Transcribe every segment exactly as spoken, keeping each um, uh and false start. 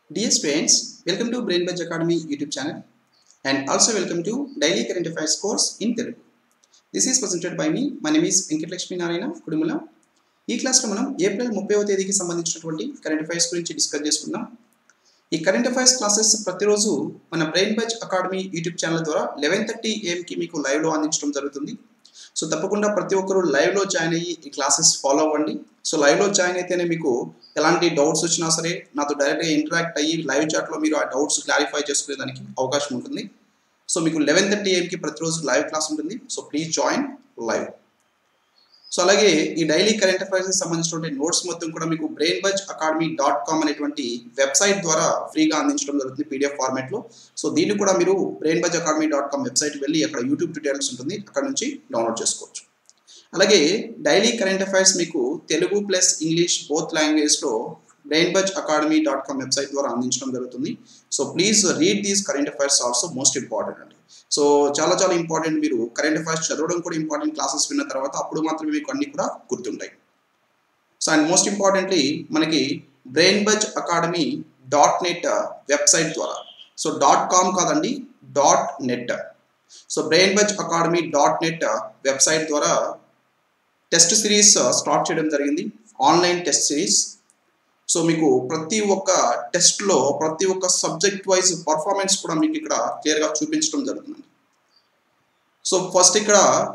Dear students, welcome to BrainBudge Academy YouTube channel and also welcome to Daily Current Affairs course in Telugu. This is presented by me. My name is Venkata Lakshmi Narayana Kudumula. ఈ క్లాస్లో మనం April ముప్పైవ తేదీకి సంబంధించినటువంటి current affairs గురించి discuss చేసుకుందాం. ఈ current affairs classes ప్రతిరోజు మన బ్రెయిన్బజ్ అకాడమీ యూట్యూబ్ ఛానల్ ద్వారా లెవెన్ థర్టీ ఏఎంకి మీకు లైవ్లో అందించడం జరుగుతుంది. సో తప్పకుండా ప్రతి ఒక్కరు లైవ్లో జాయిన్ అయ్యి ఈ క్లాసెస్ ఫాలో అవ్వండి. సో లైవ్లో జాయిన్ అయితేనే మీకు ఎలాంటి డౌట్స్ వచ్చినా సరే నాతో డైరెక్ట్గా ఇంటరాక్ట్ అయ్యి లైవ్ చాట్లో మీరు ఆ డౌట్స్ క్లారిఫై చేసుకునేదానికి అవకాశం ఉంటుంది. సో మీకు లెవెన్ థర్టీ ఏఎంకి ప్రతిరోజు లైవ్ క్లాస్ ఉంటుంది. So please join live. So అలాగే ఈ డైలీ కరెంట్ అఫైర్స్కి సంబంధించినటువంటి నోట్స్ మొత్తం కూడా మీకు బ్రెయిన్బజ్ అకాడమీ డాట్ కామ్ అనేటువంటి వెబ్సైట్ ద్వారా ఫ్రీగా అందించడం జరుగుతుంది పీడిఎఫ్ ఫార్మాట్లో. సో దీన్ని కూడా మీరు బ్రెయిన్బజ్ అకాడమీ డాట్ కామ్ వెబ్సైట్కి వెళ్ళి అక్కడ యూట్యూబ్ ట్యూటోరియల్స్ ఉంటుంది, అక్కడ నుంచి డౌన్లోడ్ చేసుకోవచ్చు. అలాగే డైలీ కరెంట్ అఫైర్స్ మీకు తెలుగు ప్లస్ ఇంగ్లీష్ బోత్ లాంగ్వేజ్లో Brainbuzz Academy dot com website ద్వారా అందించడం జరుగుతుంది. So please read these current affairs also most important అండి. సో చాలా చాలా ఇంపార్టెంట్. మీరు కరెంట్ అఫైర్స్ చదవడం కూడా ఇంపార్టెంట్, క్లాసెస్ విన్న తర్వాత అప్పుడు మాత్రమే మీకు అన్ని కూడా గుర్తుంటాయి. సో అండ్ మోస్ట్ ఇంపార్టెంట్లీ మనకి Brainbuzz Academy dot net website ద్వారా, సో డాట్ కామ్ కాదండి, dot net. So Brainbuzz Academy dot net website ద్వారా టెస్ట్ సిరీస్ స్టార్ట్ చేయడం జరిగింది, ఆన్లైన్ టెస్ట్ సిరీస్. సో మీకు ప్రతి ఒక్క టెస్ట్లో ప్రతి ఒక్క సబ్జెక్ట్ వైజ్ పర్ఫార్మెన్స్ కూడా మీకు ఇక్కడ క్లియర్గా చూపించడం జరుగుతుంది. సో ఫస్ట్ ఇక్కడ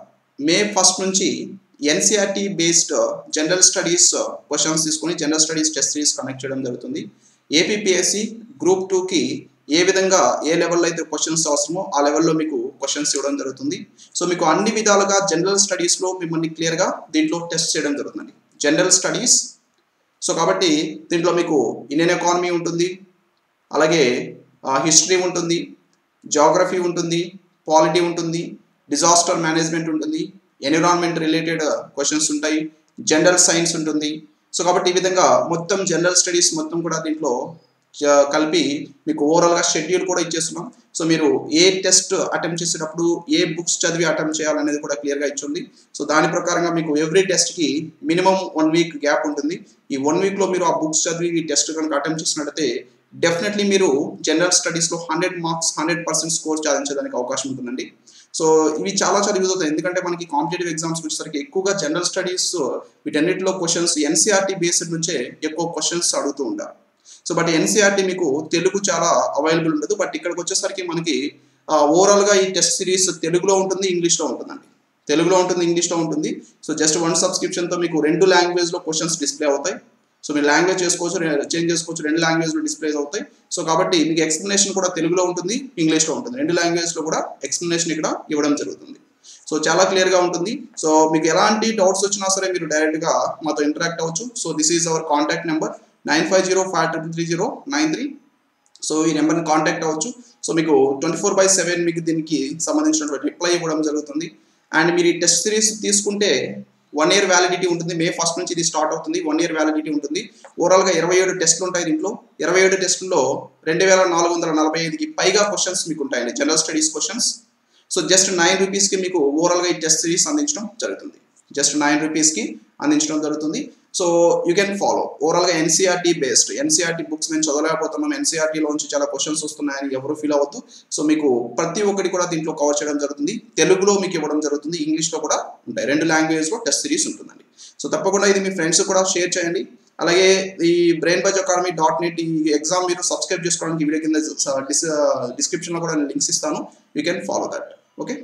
మే ఫస్ట్ నుంచి NCERT based general studies questions తీసుకొని general studies test series conduct చేయడం జరుగుతుంది. ఏపీపీఎస్సీ గ్రూప్ టూకి ఏ విధంగా ఏ లెవెల్లో అయితే క్వశ్చన్స్ అవసరమో ఆ లెవెల్లో మీకు క్వశ్చన్స్ ఇవ్వడం జరుగుతుంది. సో మీకు అన్ని విధాలుగా జనరల్ స్టడీస్లో మిమ్మల్ని క్లియర్గా దీంట్లో టెస్ట్ చేయడం జరుగుతుంది. జనరల్ స్టడీస్, సో కాబట్టి దీంట్లో మీకు ఇండియన్ ఎకానమీ ఉంటుంది, అలాగే హిస్టరీ ఉంటుంది, జాగ్రఫీ ఉంటుంది, పాలిటీ ఉంటుంది, డిజాస్టర్ మేనేజ్మెంట్ ఉంటుంది, ఎన్విరాన్మెంట్ రిలేటెడ్ క్వశ్చన్స్ ఉంటాయి, జనరల్ సైన్స్ ఉంటుంది. సో కాబట్టి ఈ విధంగా మొత్తం జనరల్ స్టడీస్ మొత్తం కూడా దీంట్లో కలిపి మీకు ఓవరాల్గా షెడ్యూల్ కూడా ఇచ్చేస్తున్నాం. సో మీరు ఏ టెస్ట్ అటెంప్ట్ చేసేటప్పుడు ఏ బుక్స్ చదివి అటెంప్ట్ చేయాలనేది కూడా క్లియర్గా ఇచ్చింది. సో దాని ప్రకారంగా మీకు ఎవ్రీ టెస్ట్కి మినిమం వన్ వీక్ గ్యాప్ ఉంటుంది. ఈ వన్ వీక్లో మీరు ఆ బుక్స్ చదివి ఈ టెస్ట్ కనుక అటెంప్ట్ చేసినట్టయితే డెఫినెట్లీ మీరు జనరల్ స్టడీస్లో hundred marks hundred percent score సాధించడానికి అవకాశం ఉంటుందండి. సో ఇవి చాలా చాలా యూజ్ అవుతాయి, ఎందుకంటే మనకి కాంపిటేటివ్ ఎగ్జామ్స్ వచ్చేసరికి ఎక్కువగా జనరల్ స్టడీస్ వీటన్నిటిలో క్వశ్చన్స్ ఎన్సీఆర్టీ బేస్డ్ నుంచే ఎక్కువ క్వశ్చన్స్ అడుగుతూ ఉంటారు. సో బట్ ఎన్సీఆర్టీ మీకు తెలుగు చాలా అవైలబుల్ ఉండదు. బట్ ఇక్కడికి వచ్చేసరికి మనకి ఓవరాల్గా ఈ టెస్ట్ సిరీస్ తెలుగులో ఉంటుంది, ఇంగ్లీష్లో ఉంటుందండి. తెలుగులో ఉంటుంది, ఇంగ్లీష్లో ఉంటుంది. సో జస్ట్ వన్ సబ్స్క్రిప్షన్తో మీకు రెండు లాంగ్వేజ్లో క్వశ్చన్స్ డిస్ప్లే అవుతాయి. సో మీరు లాంగ్వేజ్ చేసుకోవచ్చు, చేంజ్ చేసుకోవచ్చు, రెండు లాంగ్వేజ్లో డిస్ప్లేస్ అవుతాయి. సో కాబట్టి మీకు ఎక్స్ప్లెనేషన్ కూడా తెలుగులో ఉంటుంది, ఇంగ్లీష్లో ఉంటుంది, రెండు లాంగ్వేజ్లో కూడా ఎక్స్ప్లెనేషన్ ఇక్కడ ఇవ్వడం జరుగుతుంది. సో చాలా క్లియర్గా ఉంటుంది. సో మీకు ఎలాంటి డౌట్స్ వచ్చినా సరే మీరు డైరెక్ట్గా మాతో ఇంటరాక్ట్ అవ్వచ్చు. So this is our contact number nine five zero five triple three zero nine three. So ఈ నెంబర్ని కాంటాక్ట్ అవ్వచ్చు. సో మీకు ట్వంటీ ఫోర్ బై సెవెన్ మీకు దీనికి సంబంధించినటువంటి రిప్లై ఇవ్వడం జరుగుతుంది. అండ్ మీరు ఈ టెస్ట్ సిరీస్ తీసుకుంటే వన్ ఇయర్ వ్యాలిడిటీ ఉంటుంది. మే ఫస్ట్ నుంచి ఇది స్టార్ట్ అవుతుంది, వన్ ఇయర్ వ్యాలిడిటీ ఉంటుంది. ఓవరాల్గా ఇరవై ఏడు టెస్టులు ఉంటాయి దీంట్లో. ఇరవై ఏడు టెస్టుల్లో రెండు వేల నాలుగు వందల నలభై ఐదుకి పైగా క్వశ్చన్స్ మీకు ఉంటాయండి, general studies questions. So just nine రూపీస్కి మీకు ఓవరాల్గా ఈ టెస్ట్ సిరీస్ అందించడం జరుగుతుంది. జస్ట్ నైన్ రూపీస్కి అందించడం జరుగుతుంది. So you can follow. ఓవరాల్గా ఎన్సీఆర్టీ బేస్డ్, ఎన్సీఆర్టీ బుక్స్ మేము చదవలేకపోతున్నాం, ఎన్సీఆర్టీలోంచి చాలా క్వశ్చన్స్ వస్తున్నాయని ఎవరు ఫీల్ అవ్వద్దు. సో మీకు ప్రతి ఒక్కటి కూడా దీంట్లో కవర్ చేయడం జరుగుతుంది. తెలుగులో మీకు ఇవ్వడం జరుగుతుంది, ఇంగ్లీష్లో కూడా ఉంటాయి, రెండు లాంగ్వేజ్లో టెస్ట్ సిరీస్ ఉంటుందండి. సో తప్పకుండా ఇది మీ ఫ్రెండ్స్ కూడా షేర్ చేయండి. అలాగే ఈ బ్రెయిన్బజ్ అకాడమీ డాట్ నెట్ ఈ ఎగ్జామ్ మీరు సబ్స్క్రైబ్ చేసుకోవడానికి వీడియో కింద డిస్ డిస్క్రిప్షన్లో కూడా నేను లింక్స్ ఇస్తాను, you can follow that. Okay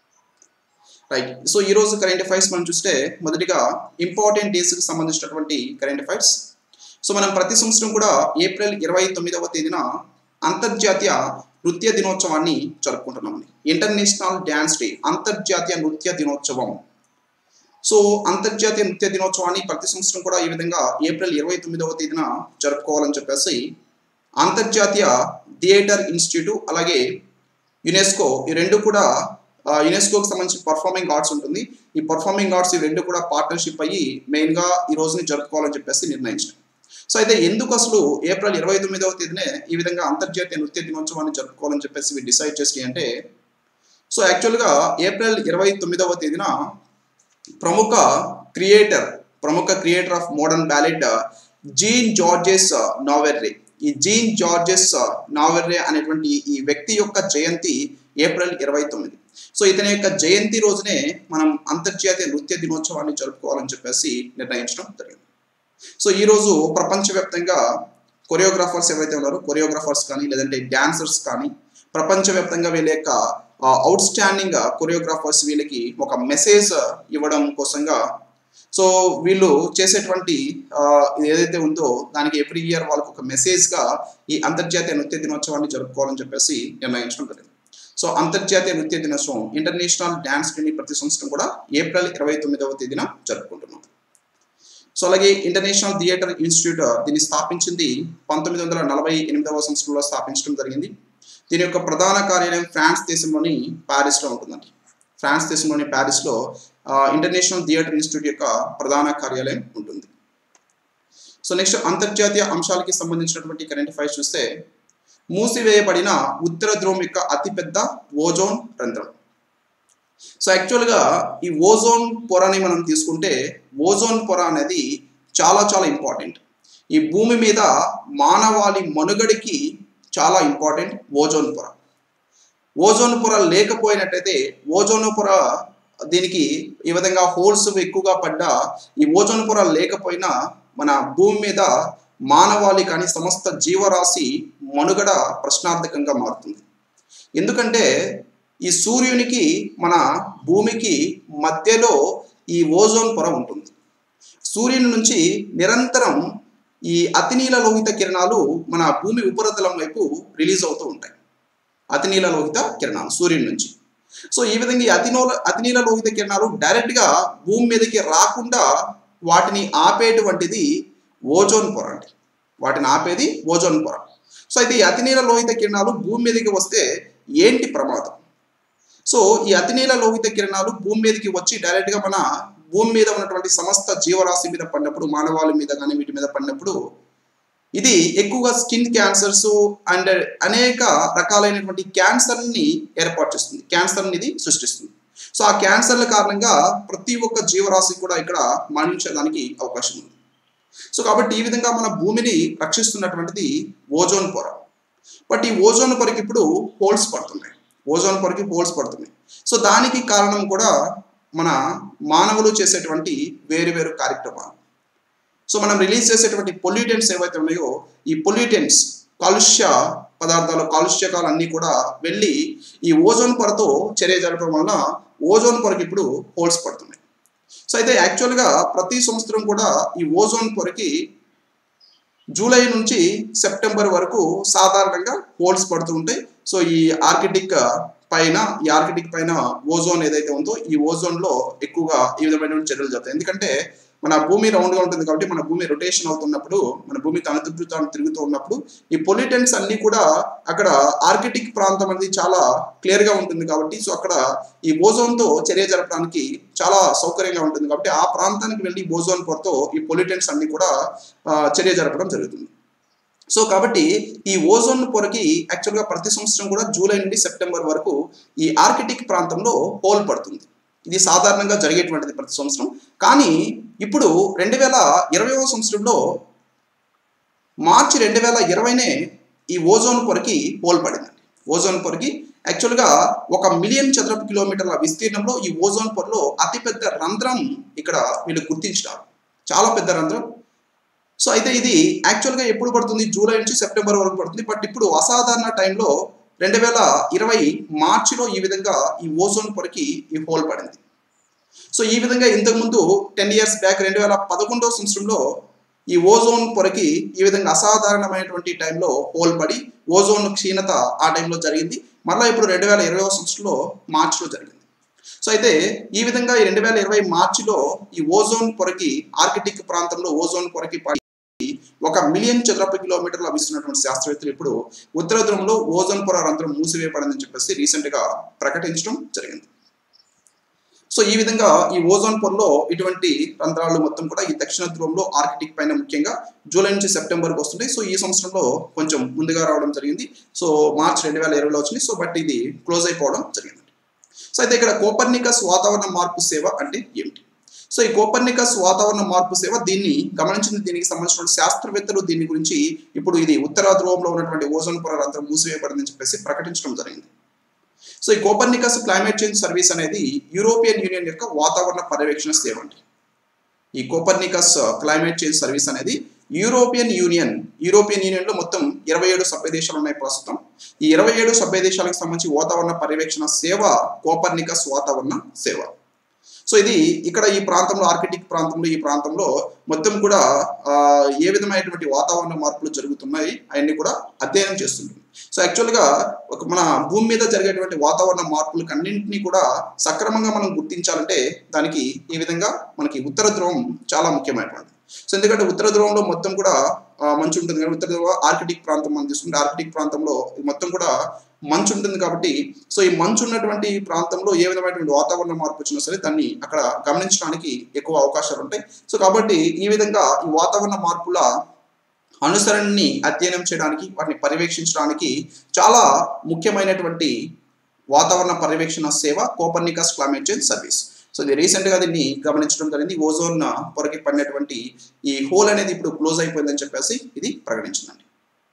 right. So ఈరోజు కరెంట్ అఫైర్స్ మనం చూస్తే మొదటిగా ఇంపార్టెంట్ డేస్కి సంబంధించినటువంటి కరెంట్ అఫైర్స్. సో మనం ప్రతి సంవత్సరం కూడా ఏప్రిల్ ఇరవై తొమ్మిదవ తేదీన అంతర్జాతీయ నృత్య దినోత్సవాన్ని జరుపుకుంటున్నామండి. ఇంటర్నేషనల్ డ్యాన్స్ డే, అంతర్జాతీయ నృత్య దినోత్సవం. సో అంతర్జాతీయ నృత్య దినోత్సవాన్ని ప్రతి సంవత్సరం కూడా ఈ విధంగా ఏప్రిల్ ఇరవై తొమ్మిదవ తేదీన జరుపుకోవాలని చెప్పేసి అంతర్జాతీయ థియేటర్ ఇన్స్టిట్యూట్ అలాగే యునెస్కో ఈ రెండు కూడా యునెస్కోకి సంబంధించి పర్ఫార్మింగ్ ఆర్ట్స్ ఉంటుంది. ఈ పర్ఫార్మింగ్ ఆర్ట్స్ ఈ రెండు కూడా పార్ట్నర్షిప్ అయ్యి మెయిన్గా ఈ రోజుని జరుపుకోవాలని చెప్పేసి నిర్ణయించారు. సో అయితే ఎందుకు అసలు ఏప్రిల్ ఇరవై తొమ్మిదవ తేదీనే ఈ విధంగా అంతర్జాతీయ నృత్య దినోత్సవాన్ని జరుపుకోవాలని చెప్పేసి డిసైడ్ చేసి అంటే, సో యాక్చువల్గా ఏప్రిల్ ఇరవై తొమ్మిదవ తేదీన ప్రముఖ క్రియేటర్ ప్రముఖ creator of modern ballet Jean Georges Noverre ఈ జీన్ జార్జెస్ నావెర్రే అనేటువంటి ఈ వ్యక్తి యొక్క జయంతి ఏప్రిల్ ఇరవై తొమ్మిది. సో ఇతని యొక్క జయంతి రోజునే మనం అంతర్జాతీయ నృత్య దినోత్సవాన్ని జరుపుకోవాలని చెప్పేసి నిర్ణయించడం జరిగింది. సో ఈరోజు ప్రపంచవ్యాప్తంగా కొరియోగ్రాఫర్స్ ఎవరైతే ఉన్నారో కొరియోగ్రాఫర్స్ కానీ లేదంటే డాన్సర్స్ కానీ ప్రపంచవ్యాప్తంగా వీళ్ళ యొక్క అవుట్ స్టాండింగ్ కొరియోగ్రాఫర్స్ వీళ్ళకి ఒక మెసేజ్ ఇవ్వడం కోసంగా సో వీళ్ళు చేసేటువంటి ఏదైతే ఉందో దానికి ఎవ్రీ ఇయర్ వాళ్ళకు ఒక మెసేజ్గా ఈ అంతర్జాతీయ నృత్య దినోత్సవాన్ని జరుపుకోవాలని చెప్పేసి నిర్ణయించడం జరిగింది. సో అంతర్జాతీయ నృత్య దినోత్సవం ఇంటర్నేషనల్ డ్యాన్స్ డేని ప్రతి సంవత్సరం కూడా ఏప్రిల్ ఇరవై తొమ్మిదవ తేదీన జరుపుకుంటున్నాం. సో అలాగే ఇంటర్నేషనల్ థియేటర్ ఇన్స్టిట్యూట్ దీన్ని స్థాపించింది పంతొమ్మిది వందల నలభై ఎనిమిదవ సంవత్సరంలో స్థాపించడం జరిగింది. దీని యొక్క ప్రధాన కార్యాలయం ఫ్రాన్స్ దేశంలోని ప్యారిస్లో ఉంటుందండి. ఫ్రాన్స్ దేశంలోని ప్యారిస్లో ఇంటర్నేషనల్ థియేటర్ ఇన్స్టిట్యూట్ యొక్క ప్రధాన కార్యాలయం ఉంటుంది. సో నెక్స్ట్ అంతర్జాతీయ అంశాలకి సంబంధించినటువంటి కరెంట్ అఫైర్స్ చూస్తే మూసివేయబడిన ఉత్తర ధ్రువం యొక్క అతిపెద్ద ఓజోన్ రంధ్రం. సో యాక్చువల్గా ఈ ఓజోన్ పొరని మనం తీసుకుంటే ఓజోన్ పొర అనేది చాలా చాలా ఇంపార్టెంట్. ఈ భూమి మీద మానవాళి మనుగడికి చాలా ఇంపార్టెంట్ ఓజోన్ పొర. ఓజోన్ పొర లేకపోయినట్టయితే ఓజోన్ పొర దీనికి ఈ విధంగా హోల్స్ ఎక్కువగా పడ్డా ఈ ఓజోన్ పొర లేకపోయినా మన భూమి మీద మానవాళి కానీ సమస్త జీవరాశి మనుగడ ప్రశ్నార్థకంగా మారుతుంది. ఎందుకంటే ఈ సూర్యునికి మన భూమికి మధ్యలో ఈ ఓజోన్ పొర ఉంటుంది. సూర్యుని నుంచి నిరంతరం ఈ అతినీల లోహిత కిరణాలు మన భూమి ఉపరితలం వైపు రిలీజ్ అవుతూ ఉంటాయి. అతినీల లోహిత కిరణాలు సూర్యుని నుంచి. సో ఈ విధంగా ఈ అతినో అతినీల లోహిత కిరణాలు డైరెక్ట్గా భూమి మీదకి రాకుండా వాటిని ఆపేటువంటిది ఓజోన్ పొర అండి. వాటిని ఆపేది ఓజోన్ పొర. సో అయితే ఈ అతినీల లోహిత కిరణాలు భూమి మీదకి వస్తే ఏంటి ప్రమాదం? సో ఈ అతినీల లోహిత కిరణాలు భూమి మీదకి వచ్చి డైరెక్ట్గా మన భూమి మీద ఉన్నటువంటి సమస్త జీవరాశి మీద పడినప్పుడు మానవాళి మీద కానీ వీటి మీద పడినప్పుడు ఇది ఎక్కువగా స్కిన్ క్యాన్సర్స్ అండ్ అనేక రకాలైనటువంటి క్యాన్సర్ని ఏర్పాటు చేస్తుంది. క్యాన్సర్ని ఇది సృష్టిస్తుంది. సో ఆ క్యాన్సర్ల కారణంగా ప్రతి ఒక్క జీవరాశి కూడా ఇక్కడ మరణించడానికి అవకాశం ఉంది. సో కాబట్టి ఈ విధంగా మన భూమిని రక్షిస్తున్నటువంటిది ఓజోన్ పొర. బట్ ఈ ఓజోన్ పొరకి ఇప్పుడు హోల్స్ పడుతున్నాయి. ఓజోన్ పొరకి హోల్స్ పడుతున్నాయి. సో దానికి కారణం కూడా మన మానవులు చేసేటువంటి వేరు వేరు కార్యక్రమాలు. సో మనం రిలీజ్ చేసేటువంటి పొల్యూటెంట్స్ ఏవైతే ఉన్నాయో ఈ పొల్యూటెంట్స్ కాలుష్య పదార్థాలు కాలుష్యకాలు అన్నీ కూడా వెళ్ళి ఈ ఓజోన్ పొరతో చర్య జరపడం వల్ల ఓజోన్ పొరకి ఇప్పుడు హోల్స్ పడుతున్నాయి. సో అయితే యాక్చువల్గా ప్రతి సంవత్సరం కూడా ఈ ఓజోన్ పొరకి జూలై నుంచి సెప్టెంబర్ వరకు సాధారణంగా హోల్స్ పడుతూ ఉంటాయి. సో ఈ ఆర్కిటిక్ పైన ఈ ఆర్కిటిక్ పైన ఓజోన్ ఏదైతే ఉందో ఈ ఓజోన్లో ఎక్కువగా ఈ విధమైన చర్యలు జరుగుతాయి. ఎందుకంటే మన భూమి రౌండ్గా ఉంటుంది కాబట్టి మన భూమి రొటేషన్ అవుతున్నప్పుడు మన భూమి తన చుట్టూ తాను తిరుగుతూ ఉన్నప్పుడు ఈ పొల్యూటెంట్స్ అన్నీ కూడా అక్కడ ఆర్కిటిక్ ప్రాంతం అనేది చాలా క్లియర్గా ఉంటుంది కాబట్టి సో అక్కడ ఈ ఓజోన్తో చర్య జరపడానికి చాలా సౌకర్యంగా ఉంటుంది కాబట్టి ఆ ప్రాంతానికి వెళ్ళి ఓజోన్ పొరతో ఈ పొల్యూటెంట్స్ అన్నీ కూడా చర్య జరపడం జరుగుతుంది. సో కాబట్టి ఈ ఓజోన్ పొరకి యాక్చువల్గా ప్రతి సంవత్సరం కూడా జూలై నుండి సెప్టెంబర్ వరకు ఈ ఆర్కిటిక్ ప్రాంతంలో హోల్ పడుతుంది. ఇది సాధారణంగా జరిగేటువంటిది ప్రతి సంవత్సరం. కానీ ఇప్పుడు రెండు వేల ఇరవైవ సంవత్సరంలో మార్చి రెండు వేల ఇరవైనే ఈ ఓజోన్ పొరకి హోల్ పడిందండి. ఓజోన్ పొరకి యాక్చువల్గా ఒక మిలియన్ చదరపు కిలోమీటర్ల విస్తీర్ణంలో ఈ ఓజోన్ పొరలో అతిపెద్ద రంధ్రం ఇక్కడ వీళ్ళు గుర్తించినారు. చాలా పెద్ద రంధ్రం. సో అయితే ఇది యాక్చువల్గా ఎప్పుడు పడుతుంది? జూలై నుంచి సెప్టెంబర్ వరకు పడుతుంది. బట్ ఇప్పుడు అసాధారణ టైంలో రెండు వేల ఇరవై మార్చిలో ఈ విధంగా ఈ ఓజోన్ పొరకి ఈ హోల్ పడింది. సో ఈ విధంగా ఇంతకుముందు టెన్ ఇయర్స్ బ్యాక్ రెండు వేల పదకొండవ సంవత్సరంలో ఈ ఓజోన్ పొరకి ఈ విధంగా అసాధారణమైనటువంటి టైంలో హోల్ పడి ఓజోన్ క్షీణత ఆ టైంలో జరిగింది. మళ్ళీ ఇప్పుడు రెండు వేల ఇరవై సంవత్సరంలో మార్చిలో జరిగింది. సో అయితే ఈ విధంగా ఈ రెండు వేల ఇరవై మార్చిలో ఈ ఓజోన్ పొరకి ఆర్కిటిక్ ప్రాంతంలో ఓజోన్ పొరకి పడి ఒక మిలియన్ చదరపు కిలోమీటర్ల విస్తున్నటువంటి శాస్త్రవేత్తలు ఇప్పుడు ఉత్తర ధ్రువంలో ఓజోన్ పొర రంధ్రం మూసివేయబడిందని చెప్పేసి రీసెంట్గా ప్రకటించడం జరిగింది. సో ఈ విధంగా ఈ ఓజోన్ పొరలో ఇటువంటి రంధ్రాలు మొత్తం కూడా ఈ దక్షిణ ధ్రువంలో ఆర్కిటిక్ పైన ముఖ్యంగా జూలై నుంచి సెప్టెంబర్కి వస్తున్నాయి. సో ఈ సంవత్సరంలో కొంచెం ముందుగా రావడం జరిగింది. సో మార్చ్ రెండు వేల ఇరవైలో వచ్చింది. సో బట్ ఇది క్లోజ్ అయిపోవడం జరిగింది. సో అయితే ఇక్కడ కోపర్నికస్ వాతావరణ మార్పు సేవ అంటే ఏమిటి? సో సో ఈ కోపర్నికస్ వాతావరణ మార్పు సేవ దీన్ని గమనించిన దీనికి సంబంధించిన శాస్త్రవేత్తలు దీని గురించి ఇప్పుడు ఇది ఉత్తర ధ్రువంలో ఉన్నటువంటి ఓజోన్ పొర రంధ్రం మూసివేయబడిందని చెప్పేసి ప్రకటించడం జరిగింది. సో ఈ కోపర్నికస్ క్లైమేట్ చేంజ్ సర్వీస్ అనేది యూరోపియన్ యూనియన్ యొక్క వాతావరణ పర్యవేక్షణ సేవ అండి. ఈ కోపర్నికస్ క్లైమేట్ చేంజ్ సర్వీస్ అనేది యూరోపియన్ యూనియన్ యూరోపియన్ యూనియన్లో మొత్తం ఇరవై ఏడు సభ్య దేశాలు ఉన్నాయి ప్రస్తుతం. ఈ ఇరవై ఏడు సభ్య దేశాలకు సంబంధించి వాతావరణ పర్యవేక్షణ సేవ కోపర్నికస్ వాతావరణ సేవ. సో ఇది ఇక్కడ ఈ ప్రాంతంలో ఆర్కిటిక్ ప్రాంతంలో ఈ ప్రాంతంలో మొత్తం కూడా ఏ విధమైనటువంటి వాతావరణ మార్పులు జరుగుతున్నాయి అవన్నీ కూడా అధ్యయనం చేస్తుంటుంది. సో యాక్చువల్గా ఒక మన భూమి మీద జరిగేటువంటి వాతావరణ మార్పులకు అన్నింటినీ కూడా సక్రమంగా మనం గుర్తించాలంటే దానికి ఈ విధంగా మనకి ఉత్తర ధ్రువం చాలా ముఖ్యమైనటువంటి. సో ఎందుకంటే ఉత్తర ధ్రువంలో మొత్తం కూడా మంచు ఉంటుంది కానీ ఉత్తర ధ్రువ ఆర్కిటిక్ ప్రాంతం మనం తీసుకుంటే ఆర్కిటిక్ ప్రాంతంలో మొత్తం కూడా మంచు ఉంటుంది కాబట్టి సో ఈ మంచు ఉన్నటువంటి ప్రాంతంలో ఏ విధమైనటువంటి వాతావరణ మార్పు వచ్చినా సరే దాన్ని అక్కడ గమనించడానికి ఎక్కువ అవకాశాలు ఉంటాయి. సో కాబట్టి ఈ విధంగా ఈ వాతావరణ మార్పుల అనుసరణని అధ్యయనం చేయడానికి వాటిని పర్యవేక్షించడానికి చాలా ముఖ్యమైనటువంటి వాతావరణ పర్యవేక్షణ సేవ Copernicus climate change service. So ఇది రీసెంట్గా దీన్ని గమనించడం జరిగింది. ఓజోన్ పొరకి పడినటువంటి ఈ హోల్ అనేది ఇప్పుడు క్లోజ్ అయిపోయిందని చెప్పేసి ఇది ప్రకటించిందండి.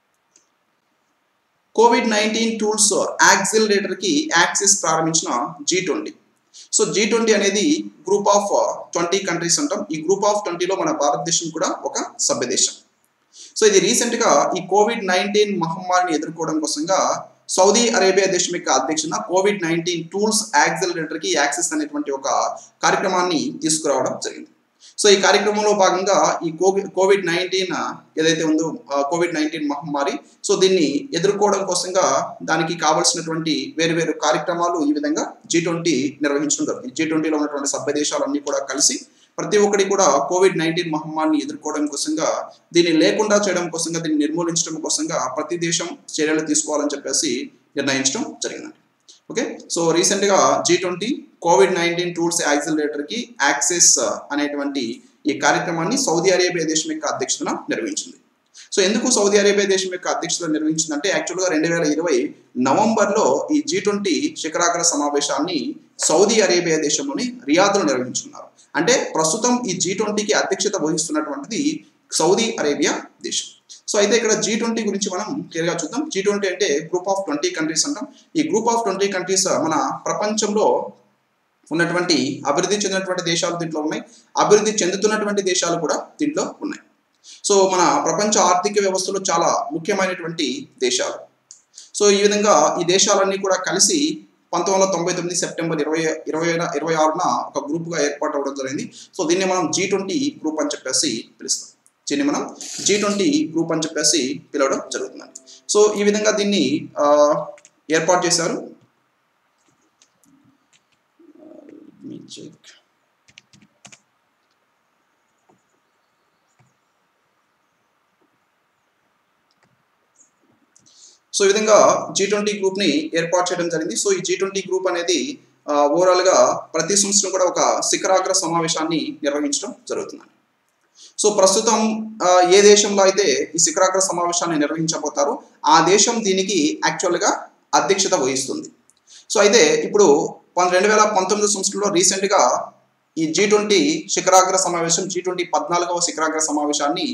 కోవిడ్ నైన్టీన్ టూల్స్ యాక్సిలరేటర్కి యాక్సిస్ ప్రారంభించిన G twenty. So G twenty అనేది గ్రూప్ ఆఫ్ ట్వంటీ కంట్రీస్ అంటాం. ఈ గ్రూప్ ఆఫ్ ట్వంటీలో మన భారతదేశం కూడా ఒక సభ్య దేశం. సో ఇది రీసెంట్గా ఈ కోవిడ్ నైన్టీన్ మహమ్మారిని ఎదుర్కోవడం కోసంగా సౌదీ అరేబియా దేశం యొక్క అధ్యక్షున కోవిడ్ నైన్టీన్ టూల్స్ యాక్సిలరేటర్కి యాక్సిస్ అనేటువంటి ఒక కార్యక్రమాన్ని తీసుకురావడం జరిగింది. సో ఈ కార్యక్రమంలో భాగంగా ఈ కోవిడ్ కోవిడ్ నైన్టీన్ ఏదైతే ఉందో కోవిడ్ నైన్టీన్ మహమ్మారి సో దీన్ని ఎదుర్కోవడం కోసంగా దానికి కావాల్సినటువంటి వేరు వేరు కార్యక్రమాలు ఈ విధంగా జీ ట్వంటీ నిర్వహించడం జరుగుతుంది. జీ ట్వంటీలో ఉన్నటువంటి సభ్య దేశాలన్నీ కూడా కలిసి ప్రతి ఒక్కటి కూడా కోవిడ్ నైన్టీన్ మహమ్మారిని ఎదుర్కోవడం కోసంగా దీన్ని లేకుండా చేయడం కోసంగా దీన్ని నిర్మూలించడం కోసంగా ప్రతి దేశం చర్యలు తీసుకోవాలని చెప్పేసి నిర్ణయించడం జరిగిందండి. ఓకే, సో రీసెంట్గా G twenty COVID nineteen tools యాక్సిలరేటర్కి యాక్సెస్ అనేటువంటి ఈ కార్యక్రమాన్ని సౌదీ అరేబియా దేశం యొక్క అధ్యక్షతన నిర్వహించింది. సో ఎందుకు సౌదీ అరేబియా దేశం యొక్క అధ్యక్షతన నిర్వహించిందంటే యాక్చువల్గా రెండు వేల ఇరవై నవంబర్లో ఈ జీ ట్వంటీ శిఖరాగ్ర సమావేశాన్ని సౌదీ అరేబియా దేశంలోని రియాద్లో నిర్వహించుకున్నారు. అంటే ప్రస్తుతం ఈ జీ ట్వంటీకి అధ్యక్షత వహిస్తున్నటువంటిది సౌదీ అరేబియా దేశం. సో అయితే ఇక్కడ జీ ట్వంటీ గురించి మనం క్లియర్గా చూద్దాం. జీ ట్వంటీ అంటే గ్రూప్ ఆఫ్ ట్వంటీ కంట్రీస్ అంటాం. ఈ గ్రూప్ ఆఫ్ ట్వంటీ కంట్రీస్ మన ప్రపంచంలో ఉన్నటువంటి అభివృద్ధి చెందినటువంటి దేశాలు దీంట్లో ఉన్నాయి, అభివృద్ధి చెందుతున్నటువంటి దేశాలు కూడా దీంట్లో ఉన్నాయి. సో మన ప్రపంచ ఆర్థిక వ్యవస్థలో చాలా ముఖ్యమైనటువంటి దేశాలు. సో ఈ విధంగా ఈ దేశాలన్నీ కూడా కలిసి పంతొమ్మిది వందల తొంభై తొమ్మిది సెప్టెంబర్ ఇరవై ఇరవై ఇరవై ఆరున ఒక గ్రూప్గా ఏర్పాటు అవ్వడం జరిగింది. సో దీన్ని మనం జీ ట్వంటీ గ్రూప్ అని చెప్పేసి పిలుస్తాం. దీన్ని మనం జీ ట్వంటీ గ్రూప్ అని చెప్పేసి పిలవడం జరుగుతుందండి. సో ఈ విధంగా దీన్ని ఏర్పాటు చేశారు. సో ఈ విధంగా జీ ట్వంటీ గ్రూప్ని ఏర్పాటు చేయడం జరిగింది. సో ఈ జీ ట్వంటీ గ్రూప్ అనేది ఓవరాల్గా ప్రతి సంవత్సరం కూడా ఒక శిఖరాగ్ర సమావేశాన్ని నిర్వహించడం జరుగుతుందండి. సో ప్రస్తుతం ఏ దేశంలో అయితే ఈ శిఖరాగ్ర సమావేశాన్ని నిర్వహించబోతారో ఆ దేశం దీనికి యాక్చువల్గా అధ్యక్షత వహిస్తుంది. సో అయితే ఇప్పుడు రెండు వేల పంతొమ్మిది సంవత్సరంలో రీసెంట్గా ఈ జీ ట్వంటీ శిఖరాగ్ర సమావేశం జీ ట్వంటీ పద్నాలుగవ శిఖరాగ్ర సమావేశాన్ని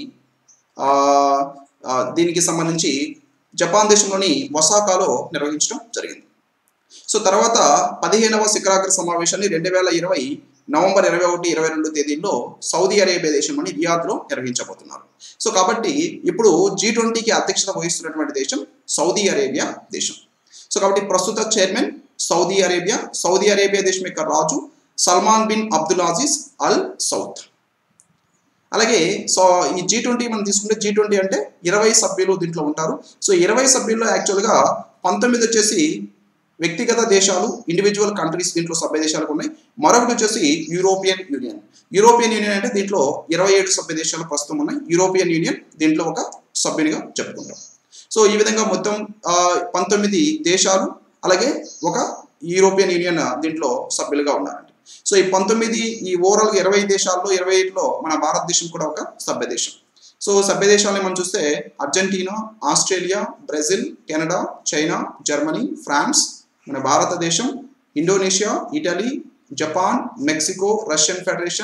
దీనికి సంబంధించి జపాన్ దేశంలోని ఒసాకాలో నిర్వహించడం జరిగింది. సో తర్వాత పదిహేనవ శిఖరాగ్ర సమావేశాన్ని రెండు వేల ఇరవై నవంబర్ ఇరవై ఒకటి ఇరవై రెండు తేదీల్లో సౌదీ అరేబియా దేశంలోని రియాద్లో నిర్వహించబోతున్నారు. సో కాబట్టి ఇప్పుడు జీ ట్వంటీకి అధ్యక్షత వహిస్తున్నటువంటి దేశం సౌదీ అరేబియా దేశం. సో కాబట్టి ప్రస్తుత chairman Saudi Arabia. Saudi Arabia దేశం యొక్క రాజు Salman bin Abdul Aziz Al Saud. అలాగే సో ఈ జీ ట్వంటీ మనం తీసుకుంటే జీ ట్వంటీ అంటే ఇరవై సభ్యులు దీంట్లో ఉంటారు. సో ఇరవై సభ్యుల్లో యాక్చువల్గా పంతొమ్మిది వచ్చేసి వ్యక్తిగత దేశాలు, ఇండివిజువల్ కంట్రీస్ దీంట్లో సభ్య దేశాలు ఉన్నాయి. మరొకటి వచ్చేసి యూరోపియన్ యూనియన్. యూరోపియన్ యూనియన్ అంటే దీంట్లో ఇరవై ఏడు సభ్య దేశాలు ప్రస్తుతం ఉన్నాయి. యూరోపియన్ యూనియన్ దీంట్లో ఒక సభ్యునిగా చెప్పుకుంటాం. సో ఈ విధంగా మొత్తం పంతొమ్మిది దేశాలు అలాగే ఒక యూరోపియన్ యూనియన్ దీంట్లో సభ్యులుగా ఉన్నారండి. సో ఈ పంతొమ్మిది ఈ ఓవరాల్గా ఇరవై దేశాల్లో ఇరవై ఏడులో మన భారతదేశం కూడా ఒక సభ్య దేశం. సో సభ్య దేశాలని మనం చూస్తే Argentina, Australia, Brazil, Canada, China, Germany, France, మన భారతదేశం, Indonesia, Italy, Japan, Mexico, Russian Federation,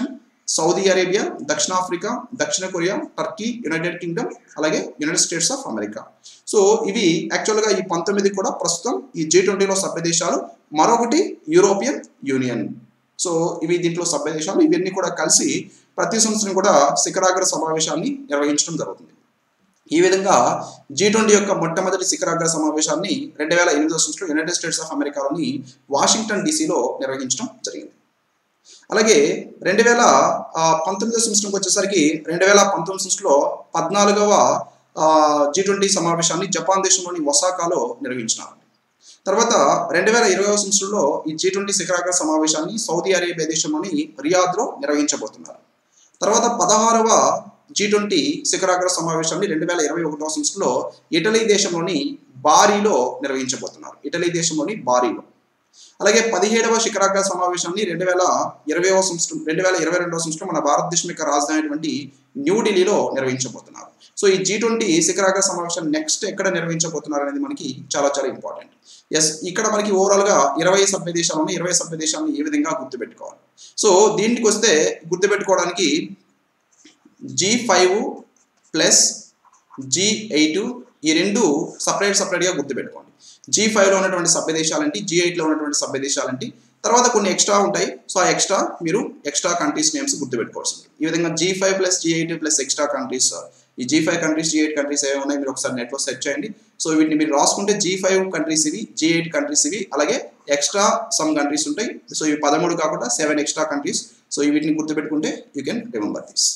Saudi Arabia, దక్షిణాఫ్రికా, దక్షిణ కొరియా, టర్కీ, యునైటెడ్ కింగ్డమ్, అలాగే United States of America. So ఇవి యాక్చువల్గా ఈ పంతొమ్మిది కూడా ప్రస్తుతం ఈ జీ ట్వంటీలో సభ్య దేశాలు. మరొకటి యూరోపియన్ యూనియన్. సో ఇవి దీంట్లో సభ్య దేశాలు. ఇవన్నీ కూడా కలిసి ప్రతి సంవత్సరం కూడా శిఖరాగ్ర సమావేశాన్ని నిర్వహించడం జరుగుతుంది. ఈ విధంగా జీ ట్వంటీ యొక్క మొట్టమొదటి శిఖరాగ్ర సమావేశాన్ని రెండు వేల ఎనిమిదో సంవత్సరంలో యునైటెడ్ స్టేట్స్ ఆఫ్ అమెరికాలోని వాషింగ్టన్ డీసీలో నిర్వహించడం జరిగింది. అలాగే రెండు వేల పంతొమ్మిదో సంవత్సరంకి వచ్చేసరికి రెండు వేల పంతొమ్మిది సంవత్సరంలో పద్నాలుగవ జీ ట్వంటీ సమావేశాన్ని జపాన్ దేశంలోని ఒసాకాలో నిర్వహించినారు. తర్వాత రెండు వేల ఇరవై సంవత్సరంలో ఈ జీ ట్వంటీ శిఖరాగ్ర సమావేశాన్ని సౌదీ అరేబియా దేశంలోని రియాద్లో నిర్వహించబోతున్నారు. తర్వాత పదహారవ జీ ట్వంటీ శిఖరాగ్ర సమావేశాన్ని రెండు వేల ఇరవై ఒకటో సంవత్సరంలో ఇటలీ దేశంలోని బారీలో నిర్వహించబోతున్నారు. ఇటలీ దేశంలోని బారీలో. అలాగే పదిహేడవ శిఖరాగ్ర సమావేశాన్ని రెండు వేల ఇరవై సంవత్సరం రెండు వేల ఇరవై రెండవ సంవత్సరం మన భారతదేశం యొక్క రాజధాని అయినటువంటి న్యూఢిల్లీలో నిర్వహించబోతున్నారు. సో ఈ జీ ట్వంటీ శిఖరాగ్ర సమావేశాన్ని నెక్స్ట్ ఎక్కడ నిర్వహించబోతున్నారు అనేది మనకి చాలా చాలా ఇంపార్టెంట్. ఎస్, ఇక్కడ మనకి ఓవరాల్గా ఇరవై సభ్య దేశాలు ఉన్నాయి. ఇరవై సభ్య దేశాలను ఏ విధంగా గుర్తుపెట్టుకోవాలి? సో దీనికి వస్తే గుర్తుపెట్టుకోవడానికి G five plus G eight ఈ రెండు సపరేట్ సపరేట్గా గుర్తుపెట్టుకోండి. జీ ఫైవ్లో ఉన్నటువంటి సభ్య దేశాలంటే, జీ ఎయిట్లో ఉన్నటువంటి సభ్య దేశాలంటే, తర్వాత కొన్ని ఎక్స్ట్రా ఉంటాయి. సో ఆ ఎక్స్ట్రా మీరు ఎక్స్ట్రా కంట్రీస్ నేమ్స్ గుర్తుపెట్టుకోవాల్సి ఉంటుంది. ఈ విధంగా G five plus G eight plus extra countries, ఈ G five countries, G eight countries ఏవి ఉన్నాయి మీరు ఒకసారి నెట్లో సెర్చ్ చేయండి. సో వీటిని మీరు రాసుకుంటే జీ ఫైవ్ కంట్రీస్ ఇవి, జీ ఎయిట్ కంట్రీస్ ఇవి, అలాగే ఎక్స్ట్రా సమ్ కంట్రీస్ ఉంటాయి. సో ఇవి పదమూడు కాకుండా సెవెన్ ఎక్స్ట్రా కంట్రీస్. సో వీటిని గుర్తుపెట్టుకుంటే you can remember this.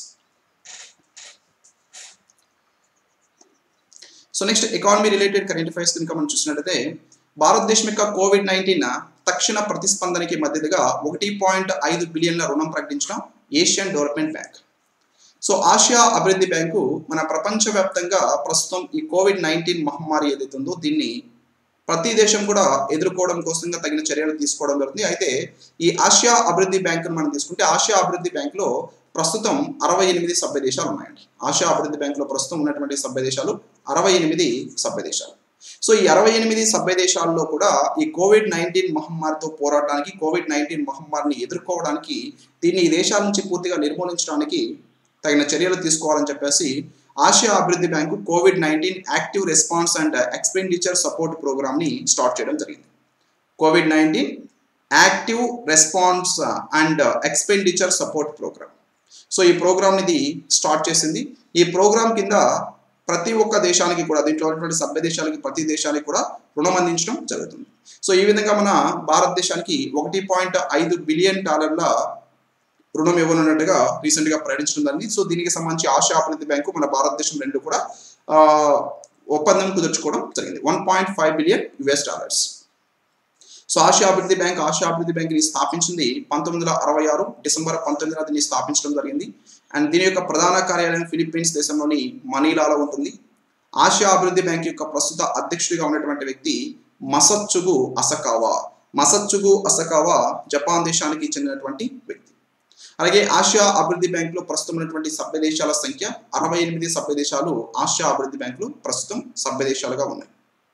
So next economy related current affairs కనుక మనం చూసినట్లయితే, భారతదేశం యొక్క కోవిడ్ నైన్టీన్ తక్షణ ప్రతిస్పందనకి మద్దతుగా ఒకటి పాయింట్ ఐదు బిలియన్ల రుణం ప్రకటించిన ఏషియన్ డెవలప్మెంట్ బ్యాంక్. సో ఆసియా అభివృద్ధి బ్యాంకు మన ప్రపంచవ్యాప్తంగా ప్రస్తుతం ఈ కోవిడ్ నైన్టీన్ మహమ్మారి ఏదైతే ఉందో దీన్ని ప్రతి దేశం కూడా ఎదుర్కోవడం కోసంగా తగిన చర్యలు తీసుకోవడం జరుగుతుంది. అయితే ఈ ఆసియా అభివృద్ధి బ్యాంకును మనం తీసుకుంటే, ఆసియా అభివృద్ధి బ్యాంకులో ప్రస్తుతం అరవై ఎనిమిది సభ్య దేశాలు ఉన్నాయండి. ఆసియా అభివృద్ధి బ్యాంకులో ప్రస్తుతం ఉన్నటువంటి సభ్య దేశాలు అరవై ఎనిమిది సభ్య దేశాలు. సో ఈ అరవై ఎనిమిది సభ్య దేశాల్లో కూడా ఈ కోవిడ్ నైన్టీన్ మహమ్మారితో పోరాడడానికి, కోవిడ్ నైన్టీన్ మహమ్మారిని ఎదుర్కోవడానికి, దీన్ని ఈ దేశాల నుంచి పూర్తిగా నిర్మూలించడానికి తగిన చర్యలు తీసుకోవాలని చెప్పేసి ఆసియా అభివృద్ధి bank COVID nineteen active response and expenditure support ప్రోగ్రామ్ని స్టార్ట్ చేయడం జరిగింది. COVID nineteen active response and expenditure support programme. So ఈ ప్రోగ్రామ్ ఇది స్టార్ట్ చేసింది. ఈ ప్రోగ్రామ్ కింద ప్రతి ఒక్క దేశానికి కూడా, దీంట్లో ఉన్నటువంటి సభ్య దేశాలకి ప్రతి దేశానికి కూడా రుణం అందించడం జరుగుతుంది. సో ఈ విధంగా మన భారతదేశానికి ఒకటి పాయింట్ ఐదు బిలియన్ డాలర్ల రుణం ఇవ్వనున్నట్టుగా రీసెంట్గా ప్రకటించడం జరిగింది. సో దీనికి సంబంధించి ఆసియా అభివృద్ధి బ్యాంకు మన భారతదేశం రెండు కూడా ఒప్పందం కుదుర్చుకోవడం జరిగింది. One point five billion US dollars. So ఆసియా అభివృద్ధి బ్యాంక్ ఆసియా అభివృద్ధి బ్యాంక్ని స్థాపించింది పంతొమ్మిది వందల అరవై ఆరు డిసెంబర్ పంతొమ్మిదిన దీన్ని స్థాపించడం జరిగింది. అండ్ దీని యొక్క ప్రధాన కార్యాలయం ఫిలిప్పీన్స్ దేశంలోని మనీలాలో ఉంటుంది. ఆసియా అభివృద్ధి బ్యాంక్ యొక్క ప్రస్తుత అధ్యక్షుడిగా ఉన్నటువంటి వ్యక్తి మసత్సుగు అసకావా. మసత్సుగు అసకావా జపాన్ దేశానికి చెందినటువంటి వ్యక్తి. అలాగే ఆసియా అభివృద్ధి బ్యాంకులో ప్రస్తుతం ఉన్నటువంటి సభ్య దేశాల సంఖ్య అరవై ఎనిమిది సభ్య దేశాలు ఆసియా అభివృద్ధి బ్యాంకులు ప్రస్తుతం సభ్య దేశాలుగా ఉన్నాయి.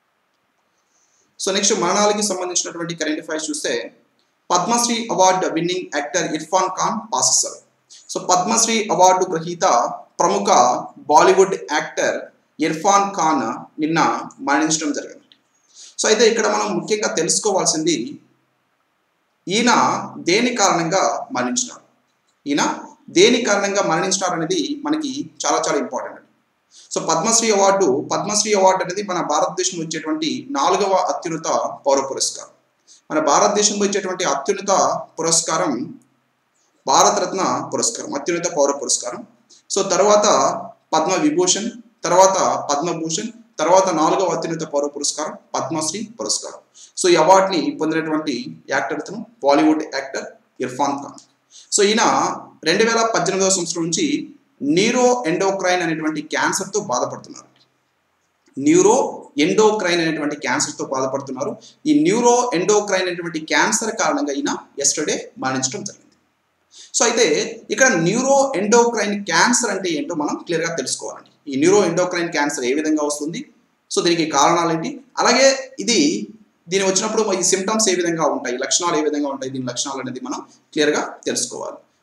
సో నెక్స్ట్ మరణాలకి సంబంధించినటువంటి కరెంట్ అఫైర్స్ చూస్తే, Padma Shri award winning actor Irrfan Khan passes away. So Padma Shri award గ్రహీత ప్రముఖ బాలీవుడ్ యాక్టర్ ఇర్ఫాన్ ఖాన్ నిన్న మరణించడం జరిగింది. సో అయితే ఇక్కడ మనం ముఖ్యంగా తెలుసుకోవాల్సింది, ఈయన దేని కారణంగా మరణించినారు, ఈయన దేని కారణంగా మరణించినారు అనేది మనకి చాలా చాలా important. So Padma Shri award Padma Shri award అనేది మన భారతదేశంలో వచ్చేటువంటి నాలుగవ అత్యున్నత పౌర పురస్కారం. మన భారతదేశంలో వచ్చేటువంటి అత్యున్నత పురస్కారం భారతరత్న పురస్కారం, అత్యున్నత పౌర పురస్కారం. సో తర్వాత పద్మ విభూషణ్, తర్వాత పద్మభూషణ్, తర్వాత నాలుగవ అత్యున్నత పౌర పురస్కారం పద్మశ్రీ పురస్కారం. సో ఈ అవార్డుని పొందినటువంటి యాక్టర్ అతను బాలీవుడ్ యాక్టర్ ఇర్ఫాన్ ఖాన్. సో ఈయన రెండు వేల పద్దెనిమిదవ సంవత్సరం నుంచి న్యూరో ఎండోక్రైన్ అనేటువంటి క్యాన్సర్తో బాధపడుతున్నారు. న్యూరో ఎండోక్రైన్ అనేటువంటి క్యాన్సర్తో బాధపడుతున్నారు. ఈ న్యూరో ఎండోక్రైన్ అనేటువంటి క్యాన్సర్ కారణంగా ఈయన ఎస్టర్డే మరణించడం జరిగింది. సో అయితే ఇక్కడ న్యూరో ఎండోక్రైన్ క్యాన్సర్ అంటే ఏంటో మనం క్లియర్గా తెలుసుకోవాలండి. ఈ న్యూరో ఎండోక్రైన్ క్యాన్సర్ ఏ విధంగా వస్తుంది, సో దీనికి కారణాలు ఏంటి, అలాగే ఇది దీని వచ్చినప్పుడు ఈ సిమ్టమ్స్ ఏ విధంగా ఉంటాయి, లక్షణాలు ఏ విధంగా ఉంటాయి, దీని లక్షణాలు అనేది మనం క్లియర్గా తెలుసుకోవాలి.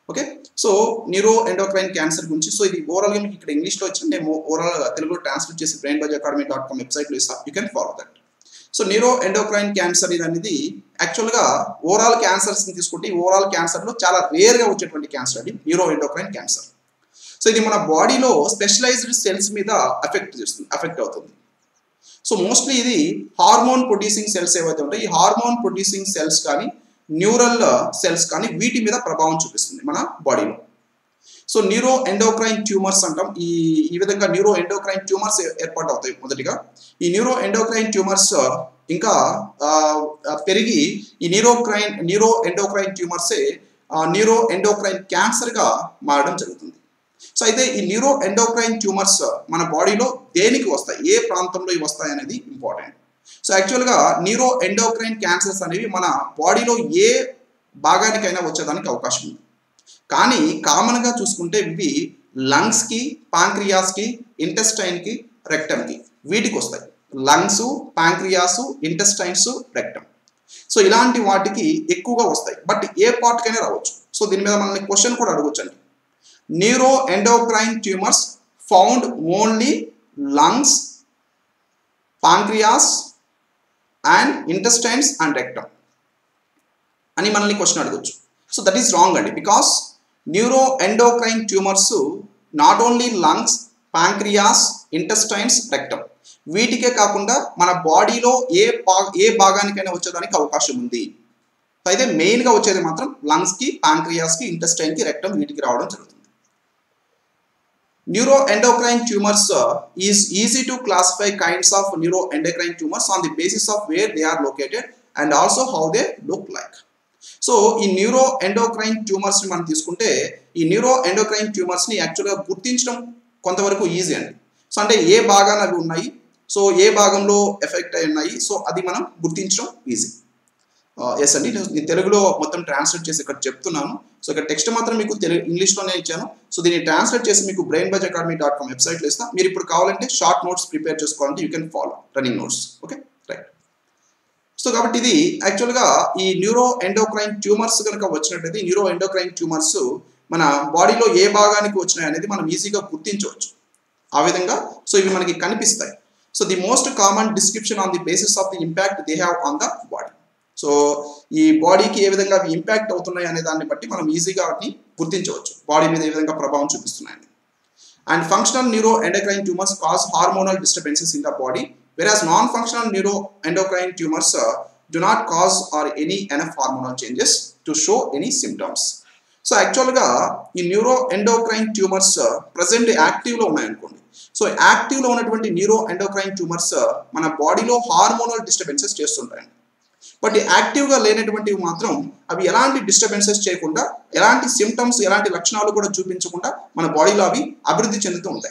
Okay, so neuroendocrine cancer గురించి. సో ఇది ఓవరాల్గా మీకు ఇక్కడ ఇంగ్లీష్లో వచ్చిన నేను ఓవరాల్ తెలుగులో ట్రాన్స్లేట్ చేసి brain buzz Academy dot com వెబ్సైట్లో ఇస్తాను, you can follow that. So neuroendocrine cancer ఇది అనేది యాక్చువల్గా ఓవరాల్ క్యాన్సర్స్ని తీసుకుంటే ఓవరాల్ క్యాన్సర్లో చాలా రేర్గా వచ్చేటువంటి క్యాన్సర్ అది న్యూరో ఎండోక్రైన్ క్యాన్సర్. సో ఇది మన బాడీలో స్పెషలైజ్డ్ సెల్స్ మీద అఫెక్ట్ చేస్తుంది అఫెక్ట్ అవుతుంది. సో మోస్ట్లీ ఇది హార్మోన్ ప్రొడ్యూసింగ్ సెల్స్ ఏవైతే ఉంటాయి, ఈ హార్మోన్ ప్రొడ్యూసింగ్ సెల్స్ కానీ న్యూరల్ సెల్స్ కానీ వీటి మీద ప్రభావం చూపిస్తుంది మన బాడీలో. సో న్యూరో ఎండోక్రైన్ ట్యూమర్స్ అంటాం. ఈ ఈ విధంగా న్యూరో ఎండోక్రైన్ ట్యూమర్స్ ఏర్పాటు అవుతాయి. మొదటిగా ఈ న్యూరో ఎండోక్రైన్ ట్యూమర్స్ ఇంకా పెరిగి ఈ న్యూరోక్రైన్ న్యూరో ఎండోక్రైన్ ట్యూమర్సే న్యూరో ఎండోక్రైన్ క్యాన్సర్గా మారడం జరుగుతుంది. సో అయితే ఈ న్యూరో ఎండోక్రైన్ ట్యూమర్స్ మన బాడీలో దేనికి వస్తాయి, ఏ ప్రాంతంలో ఇవి వస్తాయి అనేది ఇంపార్టెంట్. సో యాక్చువల్గా న్యూరో ఎండోక్రైన్ క్యాన్సర్స్ అనేవి మన బాడీలో ఏ భాగానికైనా వచ్చేదానికి అవకాశం ఉంది. కానీ కామన్గా చూసుకుంటే ఇవి లంగ్స్కి, పాంక్రియాస్కి, ఇంటెస్టైన్కి, రెక్టమ్కి వీటికి వస్తాయి. Lungs, pancreas, intestines, rectum. So ఇలాంటి వాటికి ఎక్కువగా వస్తాయి, బట్ ఏ పార్ట్కైనా రావచ్చు. సో దీని మీద మనల్ని క్వశ్చన్ కూడా అడగొచ్చండి. Neuro endocrine tumours found only lungs, pancreas and intestines and rectum అని మనల్ని క్వశ్చన్ అడగొచ్చు. సో దట్ ఈస్ రాంగ్ అండి, because neuro endocrine tumours not only lungs, pancreas, intestines, rectum వీటికే కాకుండా మన బాడీలో ఏ భా ఏ భాగానికైనా వచ్చేదానికి అవకాశం ఉంది. అయితే మెయిన్గా వచ్చేది మాత్రం లంగ్స్కి, పాంక్రియాస్కి, ఇంటెస్టైన్కి, రెక్టమ్ వీటికి రావడం జరుగుతుంది. Neuroendocrine tumors uh, is easy to classify kinds of neuroendocrine tumors on the basis of where they are located and also how they look like. So ఈ న్యూరో ఎండోక్రైన్ ట్యూమర్స్ని మనం తీసుకుంటే ఈ న్యూరో ఎండోక్రైన్ ట్యూమర్స్ని యాక్చువల్గా గుర్తించడం కొంతవరకు ఈజీ అండి. So అంటే ఏ భాగాన అవి ఉన్నాయి, సో ఏ భాగంలో ఎఫెక్ట్ అయి ఉన్నాయి, సో అది మనం గుర్తించడం ఈజీ. ఎస్ అండి, నేను తెలుగులో మొత్తం ట్రాన్స్లేట్ చేసి ఇక్కడ చెప్తున్నాను. సో ఇక్కడ టెక్స్ట్ మాత్రం మీకు తెలుగు ఇంగ్లీష్లోనే ఇచ్చాను. సో దీన్ని ట్రాన్స్లేట్ చేసి మీకు brain buzz Academy dot com వెబ్సైట్లో ఇస్తాను. మీరు ఇప్పుడు కావాలంటే షార్ట్ నోట్స్ ప్రిపేర్ చేసుకోవాలంటే you can follow running notes. Okay right. So కాబట్టి ఇది యాక్చువల్గా ఈ న్యూరో ఎండోక్రైన్ ట్యూమర్స్ కనుక వచ్చినట్టయితే న్యూరో ఎండోక్రైన్ ట్యూమర్స్ మన బాడీలో ఏ భాగానికి వచ్చినాయి అనేది మనం ఈజీగా గుర్తించవచ్చు. ఆ విధంగా సో ఇవి మనకి కనిపిస్తాయి. So the most common description on the basis of the impact they have on the body. So ఈ బాడీకి ఏ విధంగా అవి ఇంపాక్ట్ అవుతున్నాయి అనే దాన్ని బట్టి మనం ఈజీగా వాటిని గుర్తించవచ్చు, బాడీ మీద ఏ విధంగా ప్రభావం చూపిస్తున్నాయని. And functional neuro endocrine tumours cause hormonal disturbances in the body, whereas non-functional neuroendocrine tumors uh, do not cause or any enough hormonal changes to show any symptoms. So యాక్చువల్గా ఈ న్యూరో ఎండోక్రైన్ ట్యూమర్స్ ప్రజెంట్ యాక్టివ్లో ఉన్నాయనుకోండి. So యాక్టివ్లో ఉన్నటువంటి neuro endocrine tumours మన బాడీలో hormonal disturbances చేస్తుంటాయండి. But యాక్టివ్గా లేనటువంటివి మాత్రం అవి ఎలాంటి డిస్టర్బెన్సెస్ చేయకుండా, ఎలాంటి సిమ్టమ్స్, ఎలాంటి లక్షణాలు కూడా చూపించకుండా మన బాడీలో అవి అభివృద్ధి చెందుతూ ఉంటాయి.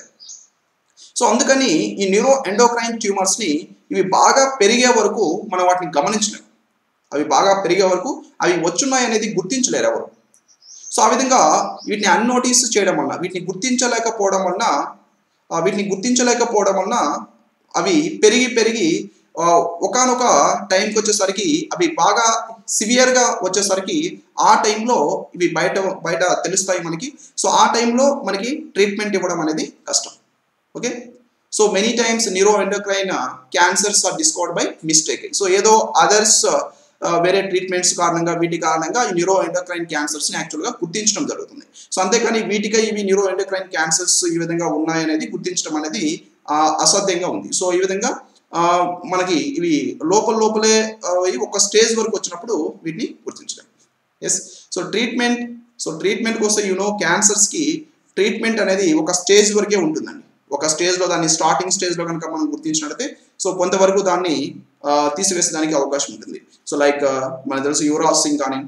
సో అందుకని ఈ న్యూరో ఎండోక్రైన్ ట్యూమర్స్ని ఇవి బాగా పెరిగే వరకు మనం వాటిని గమనించలేము. అవి బాగా పెరిగే వరకు అవి వచ్చున్నాయి అనేది గుర్తించలేరు ఎవరు. సో ఆ విధంగా వీటిని అన్నోటీస్ చేయడం వల్ల, వీటిని గుర్తించలేకపోవడం వలన వీటిని గుర్తించలేకపోవడం వలన అవి పెరిగి పెరిగి ఒకనొక టైంకి వచ్చేసరికి అవి బాగా సివియర్గా వచ్చేసరికి ఆ టైంలో ఇవి బయట బయట తెలుస్తాయి మనకి. సో ఆ టైంలో మనకి ట్రీట్మెంట్ ఇవ్వడం అనేది కష్టం. Okay, so many times neuroendocrine cancers are discovered by mistake. So ఏదో అదర్స్ వేరే ట్రీట్మెంట్స్ కారణంగా వీటి కారణంగా ఈ న్యూరో ఎండోక్రైన్ క్యాన్సర్స్ని యాక్చువల్గా గుర్తించడం జరుగుతుంది. సో అంతేకాని వీటికై ఇవి న్యూరో ఎండోక్రైన్ క్యాన్సర్స్ ఈ విధంగా ఉన్నాయనేది గుర్తించడం అనేది అసాధ్యంగా ఉంది. సో ఈ విధంగా మనకి ఇవి లోపల లోపలే ఒక స్టేజ్ వరకు వచ్చినప్పుడు వీటిని గుర్తించలేం. ఎస్, సో ట్రీట్మెంట్ సో ట్రీట్మెంట్కి వస్తే యూనో క్యాన్సర్స్కి ట్రీట్మెంట్ అనేది ఒక స్టేజ్ వరకే ఉంటుందండి. ఒక స్టేజ్లో దాన్ని స్టార్టింగ్ స్టేజ్లో కనుక మనం గుర్తించినట్లయితే సో కొంతవరకు దాన్ని తీసివేసేదానికి అవకాశం ఉంటుంది. సో లైక్ మనకు తెలుసు యువరాజ్ సింగ్ కానీ,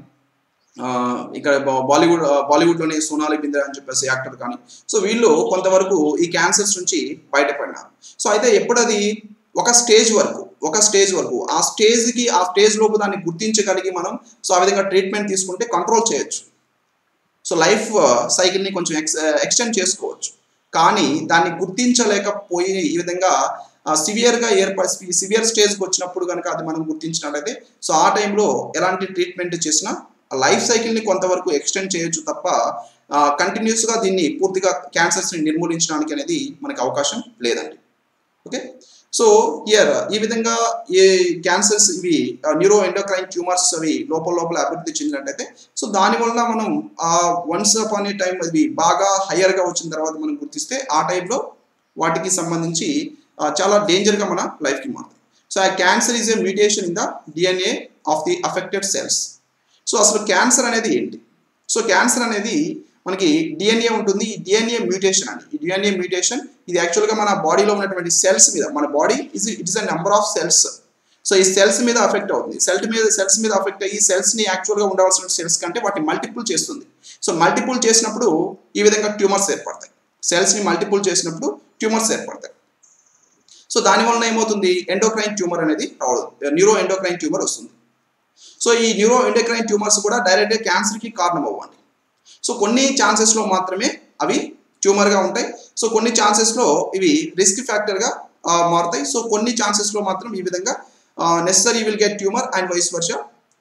ఇక్కడ బాలీవుడ్ బాలీవుడ్లోనే సోనాలి బింద్రే అని చెప్పేసి యాక్టర్ కానీ, సో వీళ్ళు కొంతవరకు ఈ క్యాన్సర్స్ నుంచి బయటపడినారు. సో అయితే ఎప్పుడు అది ఒక స్టేజ్ వరకు ఒక స్టేజ్ వరకు ఆ స్టేజ్కి ఆ స్టేజ్ లోపు దాన్ని గుర్తించగలిగి మనం సో ఆ విధంగా ట్రీట్మెంట్ తీసుకుంటే కంట్రోల్ చేయొచ్చు. సో లైఫ్ సైకిల్ని కొంచెం ఎక్స్ ఎక్స్టెండ్ చేసుకోవచ్చు. కానీ దాన్ని గుర్తించలేకపోయి ఈ విధంగా సివియర్గా ఏర్పడి సివియర్ స్టేజ్కి వచ్చినప్పుడు కనుక అది మనం గుర్తించినట్లయితే సో ఆ టైంలో ఎలాంటి ట్రీట్మెంట్ చేసినా లైఫ్ సైకిల్ని కొంతవరకు ఎక్స్టెండ్ చేయొచ్చు తప్ప కంటిన్యూస్గా దీన్ని పూర్తిగా క్యాన్సర్స్ని నిర్మూలించడానికి అనేది మనకి అవకాశం లేదండి. ఓకే, సో హియర్ ఈ విధంగా ఏ క్యాన్సర్స్ ఇవి న్యూరో ఎండోక్రైన్ ట్యూమర్స్ అవి లోపల లోపల అభివృద్ధి చెందినట్టయితే సో దానివల్ల మనం వన్స్ అపాన్ ఏ టైం అది బాగా హయ్యర్గా వచ్చిన తర్వాత మనం గుర్తిస్తే ఆ టైంలో వాటికి సంబంధించి చాలా డేంజర్గా మన లైఫ్కి మారుతుంది. సో ఆ cancer is a mutation in the DNA of the affected cells. So అసలు క్యాన్సర్ అనేది ఏంటి? సో క్యాన్సర్ అనేది మనకి డిఎన్ఏ ఉంటుంది. ఈ డిఎన్ఏ మ్యూటేషన్ అండి. ఈ డిఎన్ఏ మ్యూటేషన్ ఇది యాక్చువల్గా మన బాడీలో ఉన్నటువంటి సెల్స్ మీద, మన body is it is a number of cells. So ఈ సెల్స్ మీద అఫెక్ట్ అవుతుంది. సెల్ మీద సెల్స్ మీద అఫెక్ట్ అయ్యి సెల్స్ని యాక్చువల్గా ఉండవలసిన సెల్స్ కంటే వాటిని మల్టిపుల్ చేస్తుంది. సో మల్టిపుల్ చేసినప్పుడు ఈ విధంగా ట్యూమర్స్ ఏర్పడతాయి. సెల్స్ని మల్టిపుల్ చేసినప్పుడు ట్యూమర్స్ ఏర్పడతాయి. సో దానివల్ల ఏమవుతుంది, ఎండోక్రైన్ ట్యూమర్ అనేది రావడం, న్యూరో ఎండోక్రైన్ ట్యూమర్ వస్తుంది. సో ఈ న్యూరో ఎండోక్రైన్ ట్యూమర్స్ కూడా డైరెక్ట్గా క్యాన్సర్కి కారణం అవ్వండి. సో కొన్ని ఛాన్సెస్లో మాత్రమే అవి ట్యూమర్గా ఉంటాయి. సో కొన్ని ఛాన్సెస్లో ఇవి రిస్క్ ఫ్యాక్టర్గా మారుతాయి. సో కొన్ని ఛాన్సెస్లో మాత్రం ఈ విధంగా necessary will get tumour and vice versa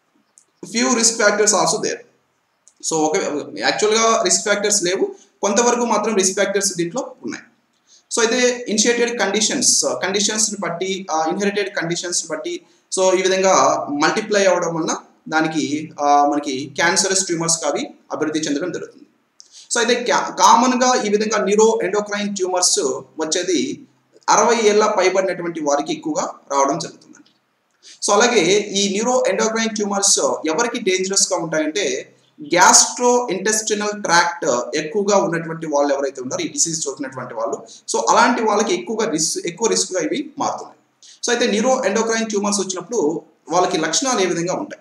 few risk factors also there. So ఒక యాక్చువల్గా రిస్క్ ఫ్యాక్టర్స్ లేవు, కొంతవరకు మాత్రం రిస్క్ ఫ్యాక్టర్స్ దీంట్లో ఉన్నాయి. సో అయితే ఇనిషియేటెడ్ కండిషన్స్ కండిషన్స్ని బట్టి ఇన్హెరిటెడ్ కండిషన్స్ని బట్టి సో ఈ విధంగా మల్టిప్లై అవ్వడం వలన దానికి మనకి క్యాన్సరస్ ట్యూమర్స్ అవి అభివృద్ధి చెందడం జరుగుతుంది. సో అయితే కామన్గా ఈ విధంగా న్యూరో ఎండోక్రైన్ ట్యూమర్స్ వచ్చేది అరవై ఏళ్ళ పైబడినటువంటి వారికి ఎక్కువగా రావడం జరుగుతుందండి. సో అలాగే ఈ న్యూరో ఎండోక్రైన్ ట్యూమర్స్ ఎవరికి డేంజరస్గా ఉంటాయంటే గ్యాస్ట్రో ఇంటెస్టినల్ ట్రాక్ట్ ఎక్కువగా ఉన్నటువంటి వాళ్ళు ఎవరైతే ఉన్నారో ఈ డిసీజ్ చూసినటువంటి వాళ్ళు, సో అలాంటి వాళ్ళకి ఎక్కువగా రిస్క్ ఎక్కువ రిస్క్గా ఇవి మారుతున్నాయి. సో అయితే న్యూరో ఎండోక్రైన్ ట్యూమర్స్ వచ్చినప్పుడు వాళ్ళకి లక్షణాలు ఏ విధంగా ఉంటాయి?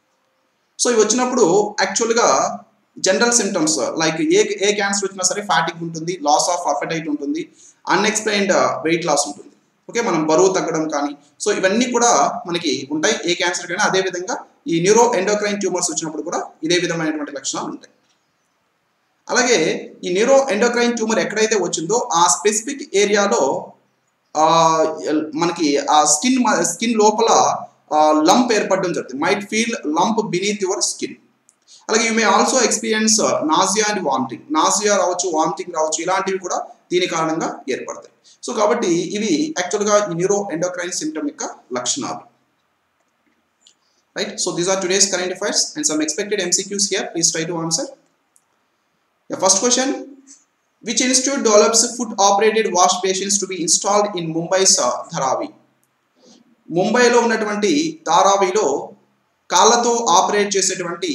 సో ఇవి వచ్చినప్పుడు యాక్చువల్గా జనరల్ సిమ్టమ్స్ లైక్ ఏ ఏ క్యాన్సర్ వచ్చినా సరే ఫ్యాటిక్ ఉంటుంది, లాస్ ఆఫ్ అపెటైట్ ఉంటుంది, అన్ఎక్స్ప్లెయిన్డ్ వెయిట్ లాస్ ఉంటుంది. ఓకే, మనం బరువు తగ్గడం కానీ సో ఇవన్నీ కూడా మనకి ఉంటాయి ఏ క్యాన్సర్ కైనా. అదేవిధంగా ఈ న్యూరో ఎండోక్రైన్ ట్యూమర్స్ వచ్చినప్పుడు కూడా ఇదే విధమైనటువంటి లక్షణాలు ఉంటాయి. అలాగే ఈ న్యూరో ఎండోక్రైన్ ట్యూమర్ ఎక్కడైతే వచ్చిందో ఆ స్పెసిఫిక్ ఏరియాలో మనకి ఆ స్కిన్ స్కిన్ లోపల లంప్ ఏర్పడడం జరుగుతుంది. Might feel lump beneath your skin. అలాగే you may also experience nausea and vomiting. Nausea రావచ్చు, వామిటింగ్ రావచ్చు, ఇలాంటివి కూడా దీని కారణంగా ఏర్పడతాయి. సో కాబట్టి ఇవి యాక్చువల్గా ఈ న్యూరో ఎండోక్రైన్ సిమ్టమ్ యొక్క లక్షణాలు. Right, so these are today's current affairs and some expected MCQs here. Please try to answer. The first question, which institute develops foot operated wash basins to be installed in Mumbai's uh, Dharavi? ముంబైలో ఉన్నటువంటి ధారావిలో కాళ్ళతో operate చేసేటువంటి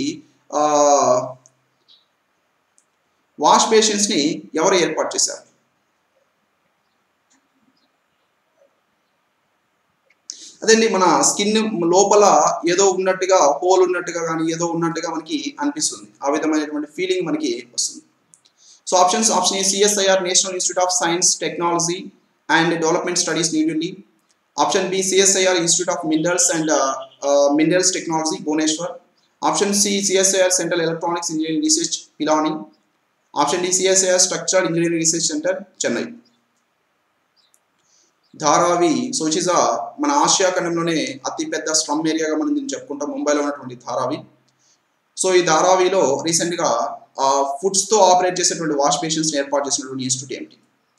wash బేసిన్స్ని ఎవరు ఏర్పాటు చేశారు? అదండి, మన skin లోపల ఏదో ఉన్నట్టుగా హోల్ ఉన్నట్టుగా కానీ ఏదో ఉన్నట్టుగా మనకి అనిపిస్తుంది. ఆ విధమైనటువంటి ఫీలింగ్ మనకి వస్తుంది. So options option A CSIR National Institute of Science Technology and Development Studies New Delhi. Option B CSIR Institute of Minerals and Minerals Technology Bhubaneswar. Option C CSIR Central Electronics Engineering Research Pilani. Option D CSIR Structured Engineering Research Centre Chennai. Dharavi so it is మన Asia ఖండంలోనే అతిపెద్ద slum ఏరియాగా మనం దీన్ని చెప్పుకుంటాం, ముంబైలో ఉన్నటువంటి Dharavi. So ఈ ధారావిలో రీసెంట్గా ఫుడ్స్తో ఆపరేట్ చేసేటువంటి వాష్ బేసిన్స్ ఏర్పాటు చేసినటువంటి ఇన్స్టిట్యూట్ ఏమిటి?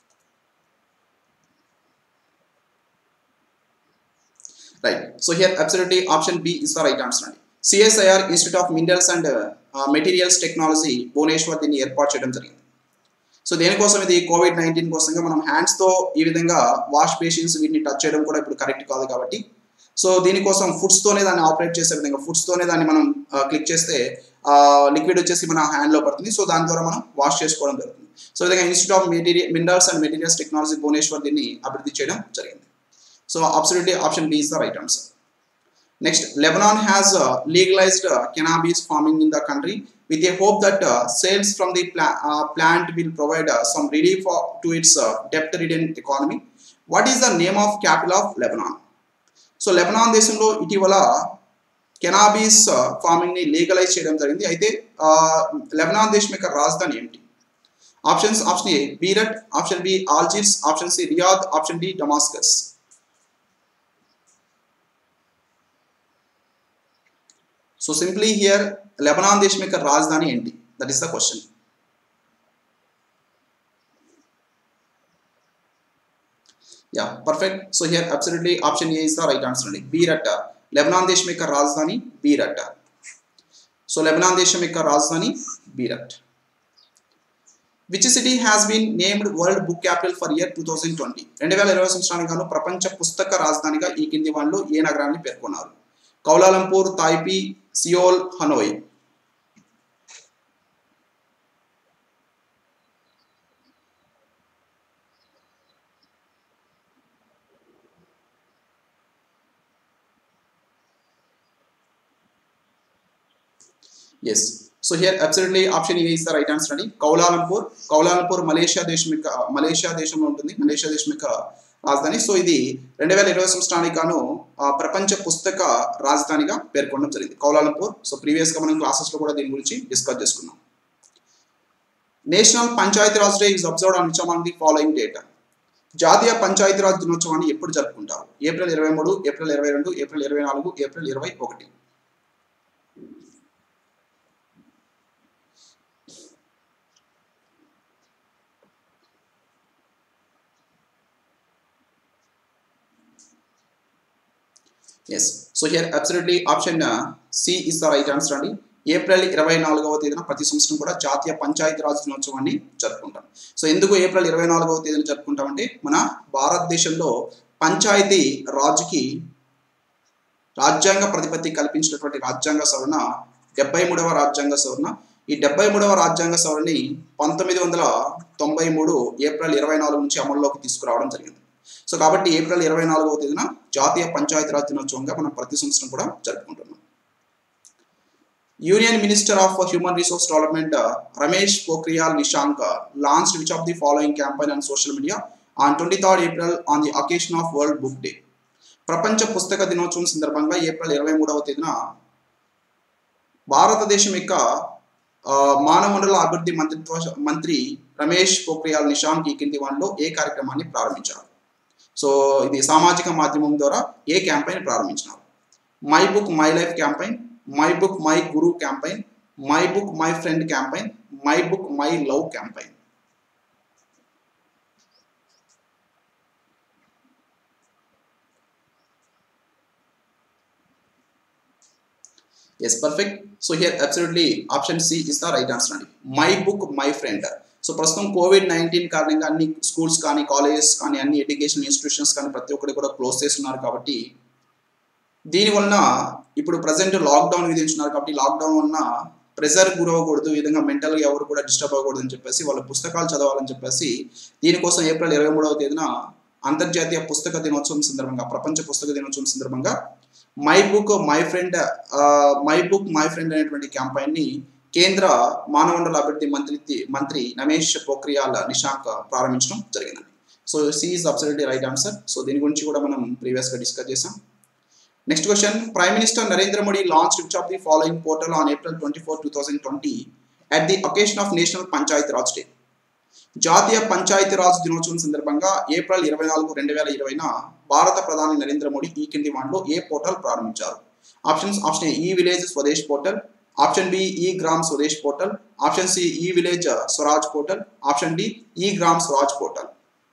Right, so here absolutely option B is the right answer అండి. CSIR Institute of Minerals and Materials Technology Bhubaneswar దీన్ని ఏర్పాటు చేయడం జరిగింది. సో దేనికోసం ఇది కోవిడ్ నైన్టీన్ కోసంగా మనం హ్యాండ్స్తో ఈ విధంగా వాష్ బేసిన్స్ వీటిని టచ్ చేయడం కూడా ఇప్పుడు కరెక్ట్ కాదు కాబట్టి సో దీనికోసం ఫుడ్స్తోనే దాన్ని ఆపరేట్ చేసే విధంగా ఫుడ్స్తోనే దాన్ని మనం క్లిక్ చేస్తే లిక్విడ్ వచ్చేసి మన హ్యాండ్లో పడుతుంది. సో దాని ద్వారా మనం వాష్ చేసుకోవడం జరుగుతుంది. సో విధంగా Institute of Material Minerals and Materials Technology Bhubaneswar దీన్ని అభివృద్ధి చేయడం జరిగింది. So absolutely option B is the right answer. Next, Lebanon has uh, legalized uh, cannabis farming in the country with a hope that uh, sales from the pla uh, plant will provide uh, some relief uh, to its uh, debt-ridden economy. What is the name of capital of Lebanon? So Lebanon దేశంలో ఇటీవల cannabis farming ని legalise చేయడం జరిగింది. అయితే Lebanon దేశం యొక్క రాజధాని ఏమిటి? Options option A Beirut, option B Algiers, option C Riyadh, option D Damascus. So simply here Lebanon దేశం యొక్క రాజధాని ఏంటి? That is the question. Yeah perfect. So here absolutely option A is the right answer అండి. Beirut. Lebanon దేశం యొక్క రాజధాని Beirut. So Lebanon దేశం యొక్క రాజధాని Beirut. Which city has been named World Book Capital for year two thousand twenty? రెండు వేల ఇరవై సంవత్సరానికి గాను ప్రపంచ పుస్తక రాజధానిగా ఈ కింది వాళ్ళు ఏ నగరాన్ని పేర్కొన్నారు? Kuala Lumpur, Taipei, Seoul, Hanoi. Yes. So here absolutely option A is the right answer అండి. కౌలాలంపూర్. కౌలాలంపూర్ మలేషియా దేశం యొక్క మలేషియా దేశంలో ఉంటుంది. మలేషియా దేశం యొక్క రాజధాని. సో ఇది రెండు వేల ఇరవై సంవత్సరానికి గాను ప్రపంచ పుస్తక రాజధానిగా పేర్కొనడం జరిగింది కౌలాలంపూర్. సో ప్రీవియస్గా మనం క్లాసెస్లో కూడా దీని గురించి డిస్కస్ చేసుకున్నాం. National Panchayati Raj Day is observed on which among the following date? జాతీయ పంచాయతీరాజ్ దినోత్సవాన్ని ఎప్పుడు జరుపుకుంటారు? ఏప్రిల్ ఇరవై మూడు, ఏప్రిల్ ఇరవై రెండు, ఏప్రిల్ ఇరవై నాలుగు, ఏప్రిల్ ఇరవై ఒకటి. Yes. So here absolutely option C is the right answer అండి. ఏప్రిల్ ఇరవై నాలుగవ తేదీన ప్రతి సంవత్సరం కూడా జాతీయ పంచాయతీరాజ్ దినోత్సవాన్ని జరుపుకుంటాం. సో ఎందుకు ఏప్రిల్ ఇరవై నాలుగవ తేదీన జరుపుకుంటామంటే మన భారతదేశంలో పంచాయతీ రాజుకి రాజ్యాంగ ప్రతిపత్తి కల్పించినటువంటి రాజ్యాంగ సవరణ డెబ్బై మూడవ రాజ్యాంగ సవరణ. ఈ డెబ్బై మూడవ రాజ్యాంగ సవరణని పంతొమ్మిది వందల తొంభై మూడు ఏప్రిల్ ఇరవై నాలుగు నుంచి అమల్లోకి తీసుకురావడం జరిగింది. సో కాబట్టి ఏప్రిల్ ఇరవై నాలుగవ తేదీన జాతీయ పంచాయతీరాజ్ దినోత్సవంగా మనం ప్రతి సంవత్సరం కూడా జరుపుకుంటున్నాం. Union Minister of Human Resource Development Ramesh Pokhriyal Nishank launched which of the following campaign on social media on twenty third April on the occasion of World Book Day? ప్రపంచ పుస్తక దినోత్సవం సందర్భంగా ఏప్రిల్ ఇరవై మూడవ తేదీన భారతదేశం యొక్క మానవ వనరుల అభివృద్ధి మంత్రిత్వ మంత్రి రమేష్ పోఖ్రియాల్ నిశాంక్ ఈ కింది వాటిలో ఏ కార్యక్రమాన్ని ప్రారంభించారు? సో ఇది సామాజిక మాధ్యమం ద్వారా ఏ క్యాంపెయిన్ ప్రారంభించినారు? My book my life campaign, my book my guru campaign, my book my friend campaign, my book my love campaign. Yes perfect. So here absolutely option C is the right answer అండి. My book my friend. So ప్రస్తుతం Covid nineteen కారణంగా అన్ని schools కానీ colleges కానీ అన్ని education institutions కానీ ప్రతి ఒక్కటి కూడా క్లోజ్ చేస్తున్నారు. కాబట్టి దీనివలన ఇప్పుడు ప్రజెంట్ లాక్డౌన్ విధించున్నారు. కాబట్టి లాక్డౌన్ వలన ప్రెజర్ గురవ్వకూడదు, ఈ విధంగా మెంటల్గా ఎవరు కూడా డిస్టర్బ్ అవ్వకూడదు అని చెప్పేసి వాళ్ళ పుస్తకాలు చదవాలని చెప్పేసి దీనికోసం ఏప్రిల్ ఇరవై మూడవ తేదీన అంతర్జాతీయ పుస్తక దినోత్సవం సందర్భంగా ప్రపంచ పుస్తక దినోత్సవం సందర్భంగా my book my friend my book my friend అనేటువంటి క్యాంపెయిన్ని కేంద్ర మానవ వనరుల అభివృద్ధి మంత్రి మంత్రి రమేష్ పోఖ్రియాల్ నిశాంక్ ప్రారంభించడం జరిగిందండి. So C is absolutely right answer. So దీని గురించి కూడా మనం ప్రీవియస్గా డిస్కస్ చేసాం. Next question. Prime Minister Narendra Modi launch which of the following portal on April twenty four two thousand twenty at the occasion of National Panchayati Raj Day? జాతీయ పంచాయతీరాజ్ దినోత్సవం సందర్భంగా April ఇరవై నాలుగు రెండు వేల ఇరవైన భారత ప్రధాని నరేంద్ర మోడీ ఈ కింది వాటిలో ఏ పోర్టల్ ప్రారంభించారు? Options option A e village Swadesh portal, option B e Gram Swadesh portal, option C e village Swaraj portal, option D e Gram Swaraj portal.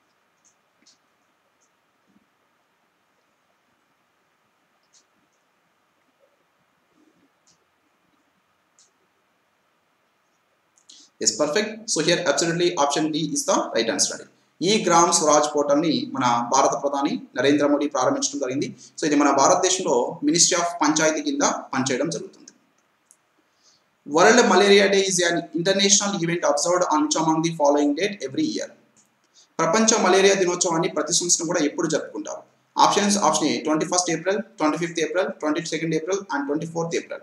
Yes perfect. So here absolutely option D is the right answer అండి. E Gram Swaraj పోర్టల్ని మన భారత ప్రధాని నరేంద్ర మోడీ ప్రారంభించడం జరిగింది. So ఇది మన భారతదేశంలో ministry of panchayat కింద పనిచేయడం జరుగుతుంది. World Malaria Day is an international event observed on which among the following date every year? ప్రపంచ మలేరియా దినోత్సవాన్ని ప్రతి సంవత్సరం కూడా ఎప్పుడు జరుపుకుంటారు? Options option A twenty first April, twenty fifth April, twenty second April and twenty fourth April.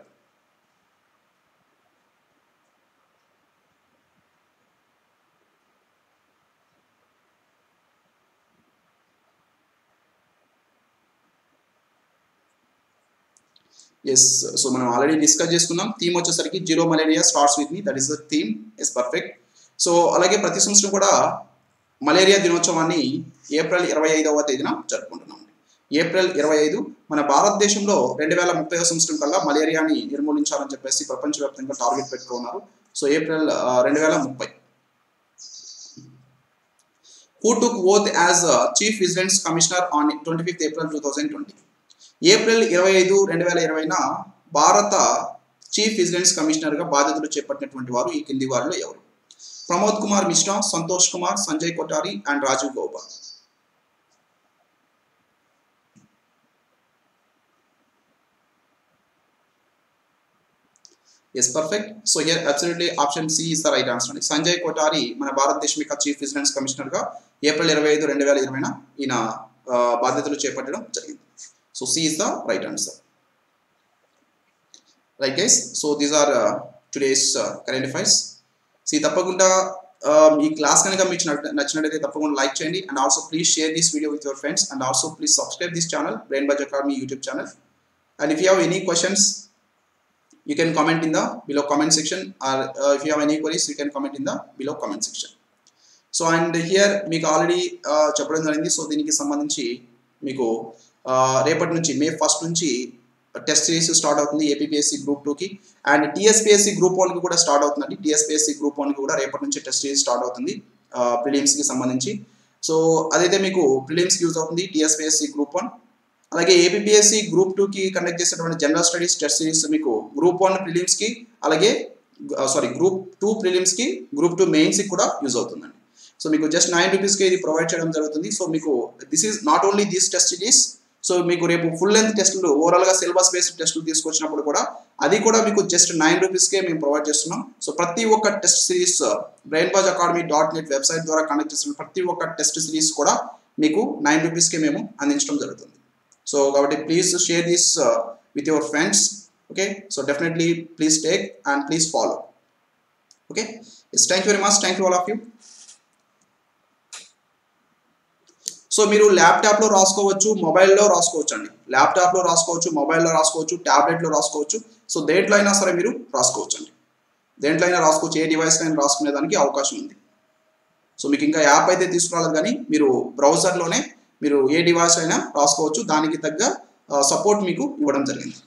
Yes. So మనం already discuss చేసుకున్నాం. Theme వచ్చేసరికి zero malaria starts with me, that is the theme. Yes perfect. So అలాగే ప్రతి సంవత్సరం కూడా malaria దినోత్సవాన్ని April ఇరవై ఐదవ తేదీన జరుపుకుంటున్నాం. ఏప్రిల్ ఇరవై ఐదు మన భారతదేశంలో రెండు వేల ముప్పై సంవత్సరం కల్లా మలేరియాని నిర్మూలించాలని చెప్పేసి ప్రపంచవ్యాప్తంగా టార్గెట్ పెట్టుకున్నారు. సో ఏప్రిల్ రెండు వేల ముప్పై. Who took oath as uh, Chief Vigilance Commissioner on twenty-fifth April twenty twenty? April ఇరవై ఐదు రెండు వేల ఇరవైన భారత చీఫ్ విజిలెన్స్ కమిషనర్గా బాధ్యతలు చేపట్టినటువంటి వారు ఈ కింది వారిలో ఎవరు? Pramod Kumar Mishra, Santosh Kumar, Sanjay Kothari and Rajiv Gauba. Yes, perfect. So here absolutely option C is the right answer. Sanjay Kothari మన భారతదేశం యొక్క చీఫ్ విజిలెన్స్ కమిషనర్గా ఏప్రిల్ ఇరవై ఐదు రెండు వేల ఇరవైన ఈయన బాధ్యతలు చేపట్టడం జరిగింది. So C is the right answer. Right guys, so these are today's current affairs. సి తప్పకుండా ఈ క్లాస్ కనుక మీకు నచ్చినట్లయితే తప్పకుండా లైక్ చేయండి and also please share this video with your friends and also please subscribe this channel Brain buzz Academy YouTube channel. And if you have any questions you can comment in the below comment section, or uh, if you have any queries you can comment in the below comment section. So and here మీకు already చెప్పడం జరిగింది. సో దీనికి సంబంధించి మీకు రేపటి నుంచి May first నుంచి టెస్ట్ సిరీస్ స్టార్ట్ అవుతుంది ఏపీపీఎస్సీ గ్రూప్ టూకి అండ్ టీఎస్పీఎస్సీ గ్రూప్ వన్కి కూడా స్టార్ట్ అవుతుందండి. టీఎస్పీఎస్సీ గ్రూప్ వన్కి కూడా రేపటి నుంచి టెస్ట్ సిరీస్ స్టార్ట్ అవుతుంది ప్రిలిమ్స్కి సంబంధించి. సో అదైతే మీకు ప్రిలిమ్స్కి యూజ్ అవుతుంది టీఎస్పీఎస్సీ గ్రూప్ వన్. అలాగే ఏపీపీఎస్సీ గ్రూప్ టూకి కండక్ట్ చేసేటువంటి జనరల్ స్టడీస్ టెస్ట్ సిరీస్ మీకు గ్రూప్ వన్ ప్రిలిమ్స్కి అలాగే సారీ గ్రూప్ టూ ప్రిలిమ్స్కి గ్రూప్ టూ మెయిన్స్కి కూడా యూజ్ అవుతుందండి. సో మీకు జస్ట్ నైన్ రూపీస్కి ఇది ప్రొవైడ్ చేయడం జరుగుతుంది. సో మీకు this is not only this test series. So మీకు రేపు ఫుల్ లెంత్ టెస్టులు ఓవరాల్గా సిలబస్ బేస్డ్ టెస్టులు తీసుకొచ్చినప్పుడు కూడా అది కూడా మీకు జస్ట్ నైన్ రూపీస్కే మేము ప్రొవైడ్ చేస్తున్నాం. సో ప్రతి ఒక్క test series Brain buzz Academy dot net website ద్వారా కండక్ట్ చేస్తున్న ప్రతి ఒక్క టెస్ట్ సిరీస్ కూడా మీకు నైన్ రూపీస్కే మేము అందించడం జరుగుతుంది. So కాబట్టి please share this uh, with your friends. Okay, so definitely please take and please follow. Okay, yes, thank you very much. Thank you all of you. So మీరు ల్యాప్టాప్లో రాసుకోవచ్చు, మొబైల్లో రాసుకోవచ్చు అండి. ల్యాప్టాప్లో రాసుకోవచ్చు, మొబైల్లో రాసుకోవచ్చు, ట్యాబ్లెట్లో రాసుకోవచ్చు. సో దేంట్లో అయినా సరే మీరు రాసుకోవచ్చు అండి. దేంట్లో అయినా రాసుకోవచ్చు, ఏ డివైస్లో అయినా రాసుకునేదానికి అవకాశం ఉంది. సో మీకు ఇంకా యాప్ అయితే తీసుకురాలేదు కానీ మీరు బ్రౌజర్లోనే మీరు ఏ డివైస్ అయినా రాసుకోవచ్చు. దానికి తగ్గ సపోర్ట్ మీకు ఇవ్వడం జరిగింది.